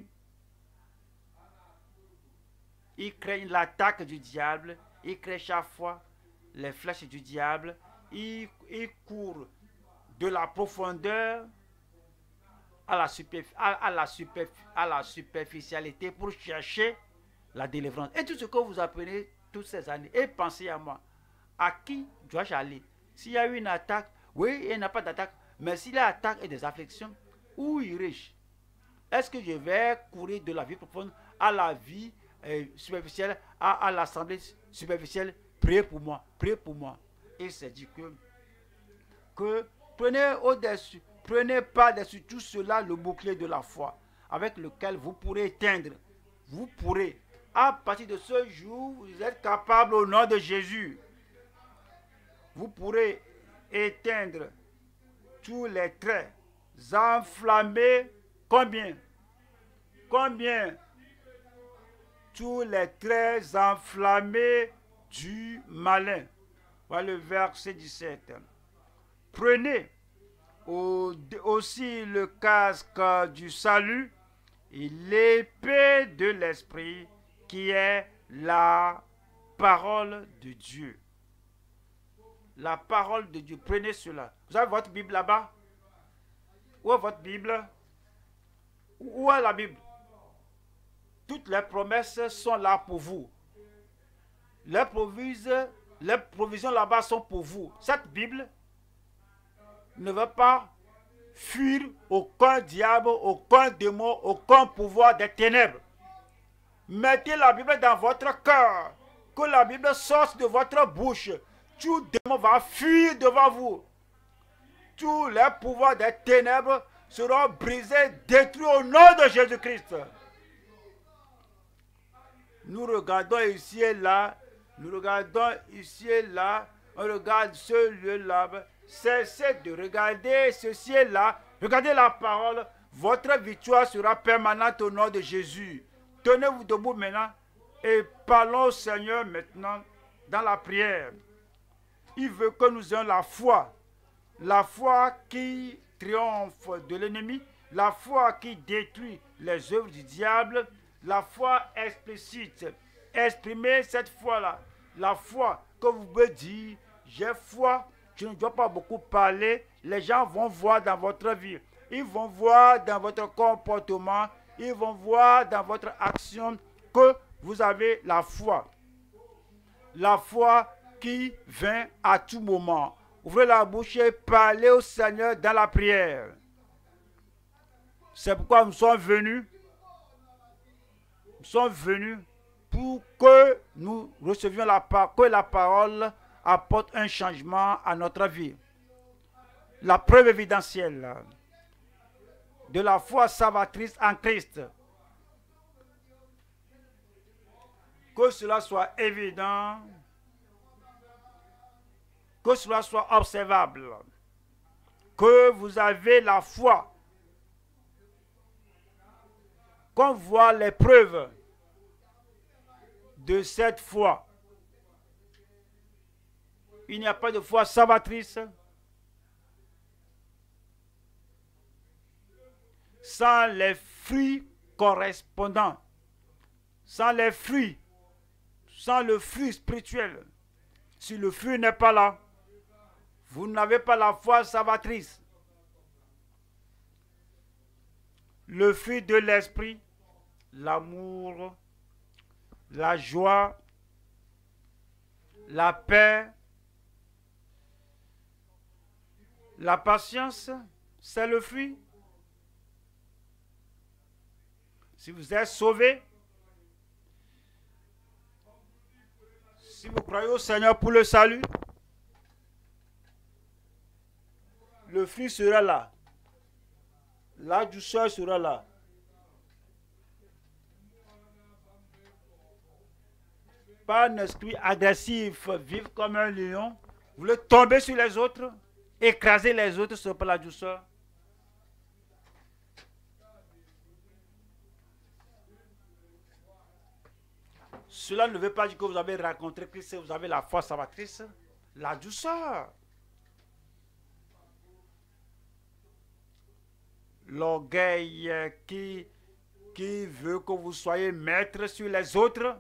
ils craignent l'attaque du diable, ils craignent chaque fois les flèches du diable, ils, ils courent de la profondeur à la, superf à, à, la superf à la superficialité pour chercher la délivrance. Et tout ce que vous apprenez toutes ces années, et pensez à moi, à qui dois-je aller? S'il y a eu une attaque, oui, il n'y a pas d'attaque, mais s'il y a attaque et des afflictions, où irai-je? Est-ce que je vais courir de la vie profonde à la vie euh, superficielle, à, à l'assemblée superficielle? Priez pour moi, priez pour moi. Et c'est dit que, que prenez au-dessus, prenez par-dessus tout cela le bouclier de la foi, avec lequel vous pourrez éteindre, vous pourrez, à partir de ce jour, vous êtes capable au nom de Jésus, vous pourrez éteindre tous les traits enflammés. Combien? Combien? Tous les traits enflammés du malin. Voilà le verset dix-sept. Prenez aussi le casque du salut et l'épée de l'esprit qui est la parole de Dieu. La parole de Dieu. Prenez cela. Vous avez votre Bible là-bas? Où est votre Bible? Où est la Bible? Toutes les promesses sont là pour vous. Les provisions, les provisions là-bas sont pour vous. Cette Bible ne veut pas fuir aucun diable, aucun démon, aucun pouvoir des ténèbres. Mettez la Bible dans votre cœur. Que la Bible sorte de votre bouche. Tout démon va fuir devant vous. Tous les pouvoirs des ténèbres seront brisés, détruits au nom de Jésus-Christ. Nous regardons ici et là, nous regardons ici et là, on regarde ce lieu-là. Cessez de regarder ceci et là, regardez la parole, votre victoire sera permanente au nom de Jésus. Tenez-vous debout maintenant et parlons au Seigneur maintenant dans la prière. Il veut que nous ayons la foi, la foi qui triomphe de l'ennemi, la foi qui détruit les œuvres du diable, la foi explicite. Exprimez cette foi-là, la foi que vous pouvez dire, j'ai foi, je ne dois pas beaucoup parler, les gens vont voir dans votre vie, ils vont voir dans votre comportement, ils vont voir dans votre action que vous avez la foi. La foi qui vient à tout moment. Ouvrez la bouche et parlez au Seigneur dans la prière. C'est pourquoi nous sommes venus. Nous sommes venus pour que nous recevions la parole, que la parole apporte un changement à notre vie. La preuve évidentielle de la foi salvatrice en Christ. Que cela soit évident, que cela soit observable, que vous avez la foi, qu'on voit les preuves de cette foi. Il n'y a pas de foi salvatrice sans les fruits correspondants, sans les fruits, sans le fruit spirituel. Si le fruit n'est pas là, vous n'avez pas la foi salvatrice. le fruit de l'esprit, l'amour, la joie, la paix, la patience, c'est le fruit. Si vous êtes sauvé, si vous croyez au Seigneur pour le salut, le fruit sera là. La douceur sera là. Pas un esprit agressif, vivre comme un lion. Vous voulez tomber sur les autres, écraser les autres, ce n'est pas la douceur. Cela ne veut pas dire que vous avez rencontré Christ et vous avez la foi salvatrice. La douceur. L'orgueil qui, qui veut que vous soyez maître sur les autres.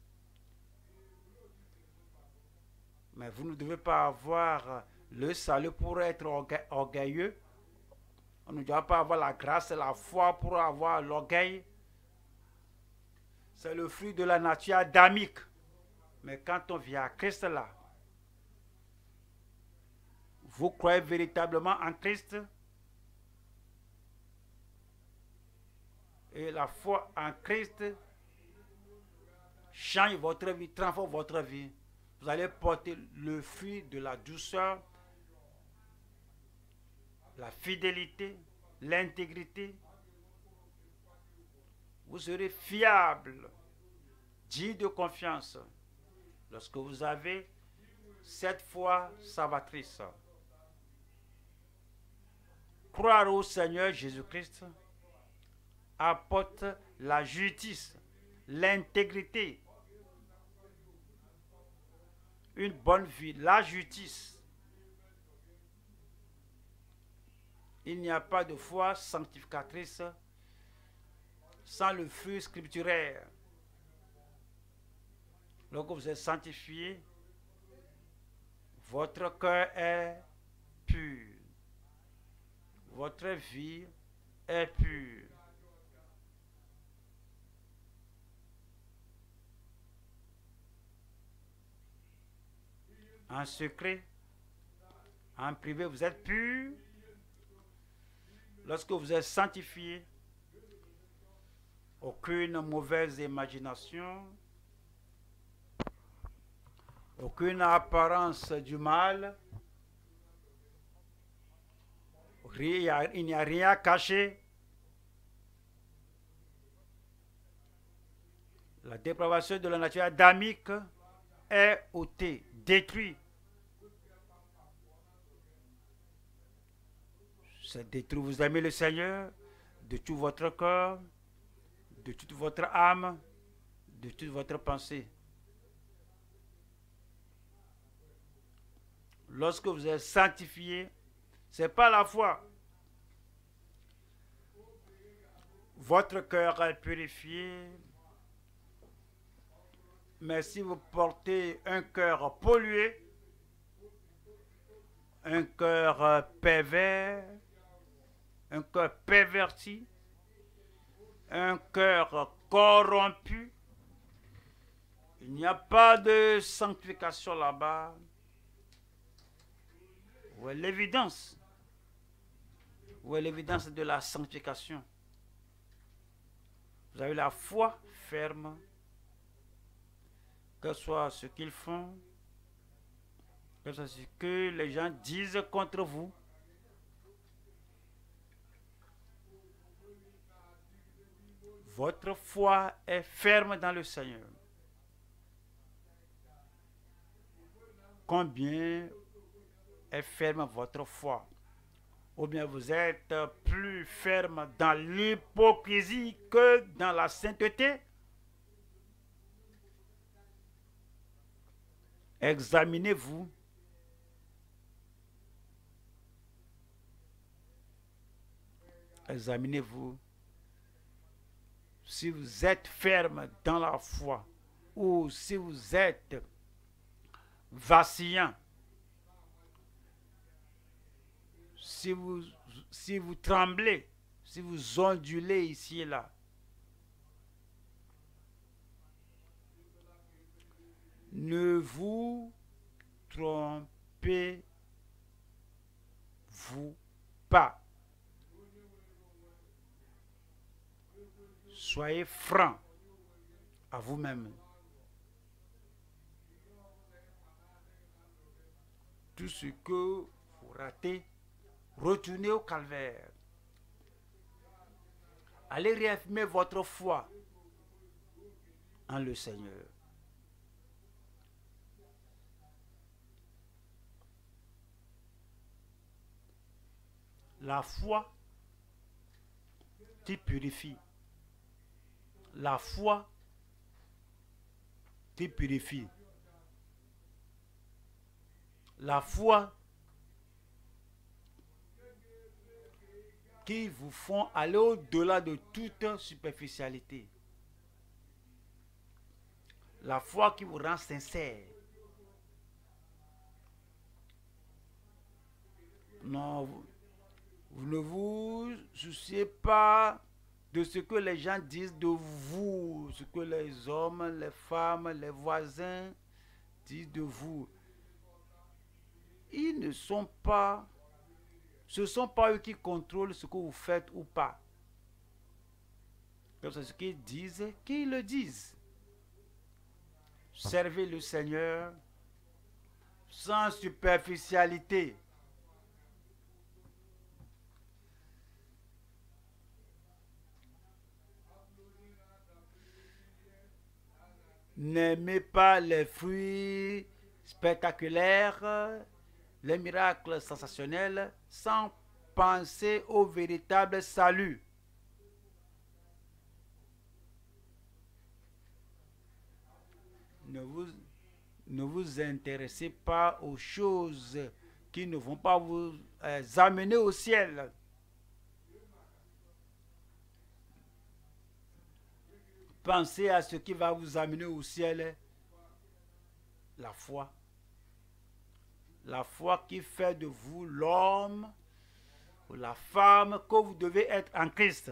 Mais vous ne devez pas avoir le salut pour être orgueilleux. On ne doit pas avoir la grâce et la foi pour avoir l'orgueil. C'est le fruit de la nature adamique. Mais quand on vient à Christ là, vous croyez véritablement en Christ et la foi en Christ change votre vie, transforme votre vie. Vous allez porter le fruit de la douceur, la fidélité, l'intégrité. Vous serez fiable, digne de confiance lorsque vous avez cette foi salvatrice. Croire au Seigneur Jésus-Christ apporte la justice, l'intégrité, une bonne vie, la justice. Il n'y a pas de foi sanctificatrice sans le fruit scripturaire. Lorsque vous êtes sanctifié, votre cœur est pur. Votre vie est pure. En secret, en privé, vous êtes pur. Lorsque vous êtes sanctifié, aucune mauvaise imagination, aucune apparence du mal, il n'y a rien à cacher. La dépravation de la nature adamique est ôtée, détruite. C'est détruit. Vous aimez le Seigneur de tout votre corps, de toute votre âme, de toute votre pensée. Lorsque vous êtes sanctifié, ce n'est pas la foi. Votre cœur est purifié. Mais si vous portez un cœur pollué, un cœur pervers, un cœur perverti, un cœur corrompu, il n'y a pas de sanctification là-bas. Où est l'évidence? Où est l'évidence de la sanctification? Vous avez la foi ferme, que ce soit ce qu'ils font, que ce soit ce que les gens disent contre vous. Votre foi est ferme dans le Seigneur. Combien est ferme votre foi? Ou bien vous êtes plus ferme dans l'hypocrisie que dans la sainteté? Examinez-vous. Examinez-vous. Si vous êtes ferme dans la foi ou si vous êtes vacillant, si vous, si vous tremblez si vous ondulez ici et là, ne vous trompez-vous pas. Soyez franc à vous-même. Tout ce que vous ratez, retournez au calvaire. Allez réaffirmer votre foi en le Seigneur. La foi qui purifie. La foi qui purifie. La foi qui vous font aller au-delà de toute superficialité. La foi qui vous rend sincère. Non, vous, vous ne vous souciez pas de ce que les gens disent de vous, ce que les hommes, les femmes, les voisins disent de vous. Ils ne sont pas, ce ne sont pas eux qui contrôlent ce que vous faites ou pas. C'est ce qu'ils disent, qu'ils le disent. Servez le Seigneur sans superficialité. N'aimez pas les fruits spectaculaires, les miracles sensationnels, sans penser au véritable salut. Ne vous, ne vous intéressez pas aux choses qui ne vont pas vous euh, amener au ciel. Pensez à ce qui va vous amener au ciel, la foi. La foi qui fait de vous l'homme ou la femme que vous devez être en Christ.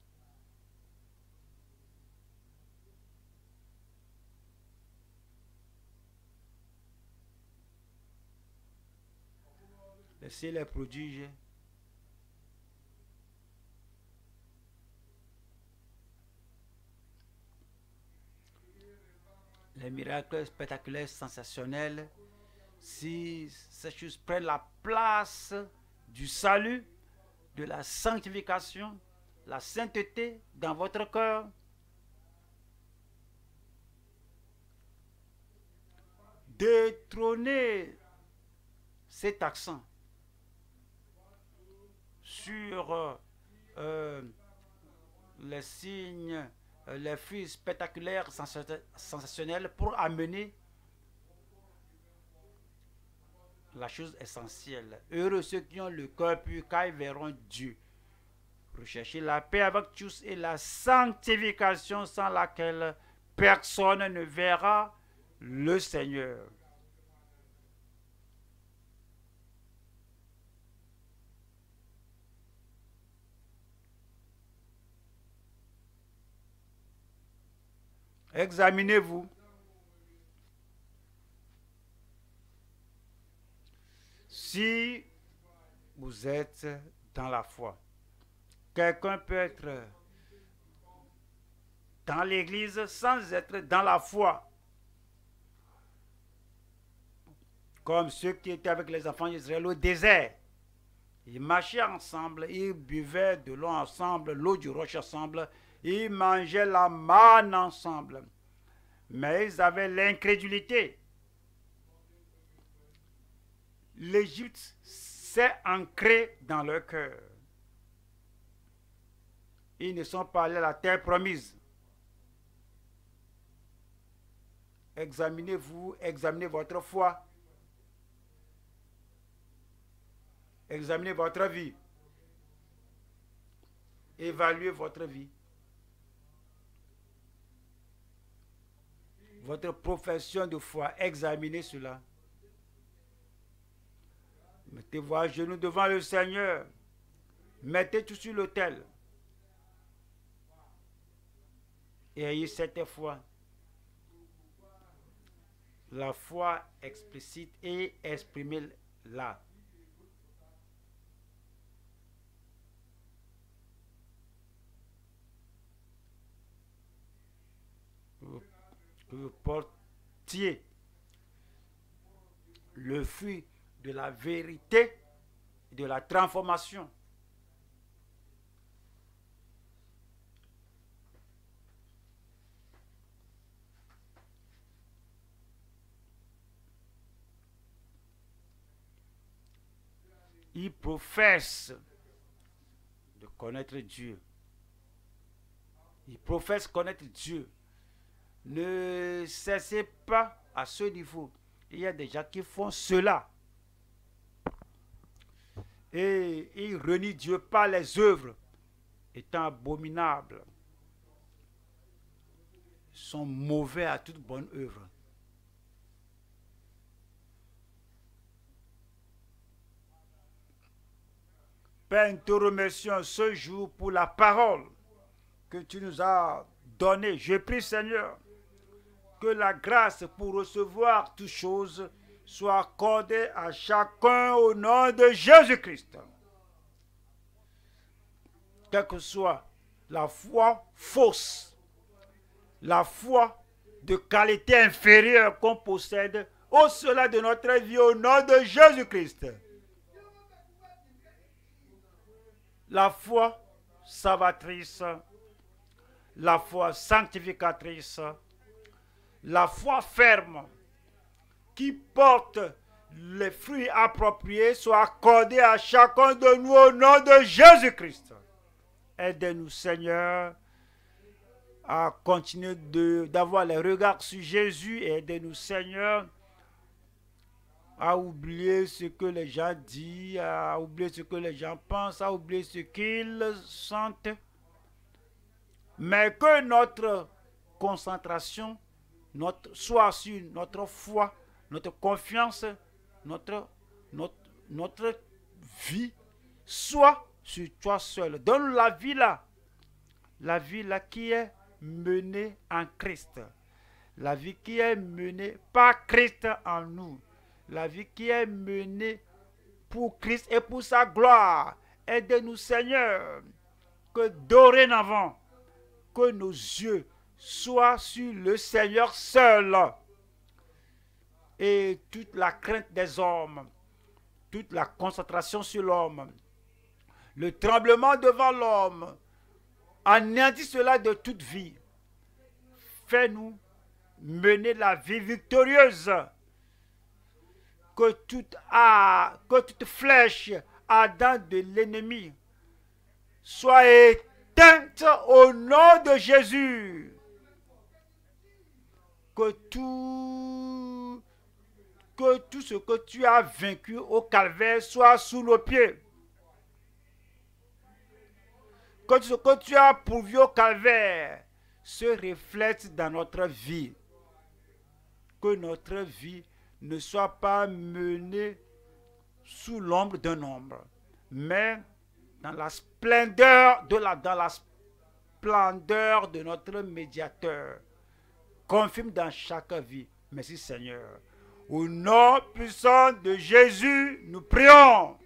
Laissez les prodiges. Les miracles spectaculaires, sensationnels, si ces choses prennent la place du salut, de la sanctification, la sainteté dans votre cœur, détrônez cet accent sur euh, les signes, les fruits spectaculaires, sensationnels pour amener la chose essentielle. Heureux ceux qui ont le cœur pur, car ils verront Dieu. Recherchez la paix avec tous et la sanctification sans laquelle personne ne verra le Seigneur. Examinez-vous. Si vous êtes dans la foi, quelqu'un peut être dans l'église sans être dans la foi. Comme ceux qui étaient avec les enfants d'Israël au désert. Ils marchaient ensemble, ils buvaient de l'eau ensemble, l'eau du rocher ensemble, ils mangeaient la manne ensemble. Mais ils avaient l'incrédulité. L'Égypte s'est ancrée dans leur cœur. Ils ne sont pas allés à la terre promise. Examinez-vous, examinez votre foi. Examinez votre vie. Évaluez votre vie. Votre profession de foi, examinez cela. Mettez-vous à genoux devant le Seigneur. Mettez tout sur l'autel. Et ayez cette foi. La foi explicite et exprimée là. Vous, vous portiez le fruit de la vérité, de la transformation. Il professe de connaître Dieu. Il professe connaître Dieu. Ne cessez pas à ce niveau. Il y a des gens qui font cela. Et ils renient Dieu par les œuvres, étant abominables. Ils sont mauvais à toute bonne œuvre. Père, nous te remercions ce jour pour la parole que tu nous as donnée. Je prie, Seigneur, que la grâce pour recevoir toutes choses soit accordée à chacun au nom de Jésus-Christ. Quelle que soit la foi fausse, la foi de qualité inférieure qu'on possède, au-delà de notre vie au nom de Jésus-Christ. La foi salvatrice, la foi sanctificatrice, la foi ferme qui porte les fruits appropriés soit accordée à chacun de nous au nom de Jésus-Christ. Aide-nous, Seigneur, à continuer d'avoir les regards sur Jésus et aide-nous, Seigneur, à oublier ce que les gens disent, à oublier ce que les gens pensent, à oublier ce qu'ils sentent. Mais que notre concentration notre, soit sur notre foi, notre confiance, notre, notre, notre vie, soit sur toi seul. Donne la vie là, la vie là qui est menée en Christ, la vie qui est menée par Christ en nous. La vie qui est menée pour Christ et pour sa gloire. Aide-nous, Seigneur, que dorénavant, que nos yeux soient sur le Seigneur seul. Et toute la crainte des hommes, toute la concentration sur l'homme, le tremblement devant l'homme, anéantis cela de toute vie. Fais-nous mener la vie victorieuse. Que toute, ah, que toute flèche ardente de l'ennemi soit éteinte au nom de Jésus. Que tout, que tout ce que tu as vaincu au calvaire soit sous nos pieds. Que tout ce que tu as pourvu au calvaire se reflète dans notre vie. Que notre vie ne soit pas menée sous l'ombre d'un ombre, mais dans la splendeur de la, dans la splendeur de notre médiateur. Confirme dans chaque vie. Merci Seigneur. Au nom puissant de Jésus, nous prions.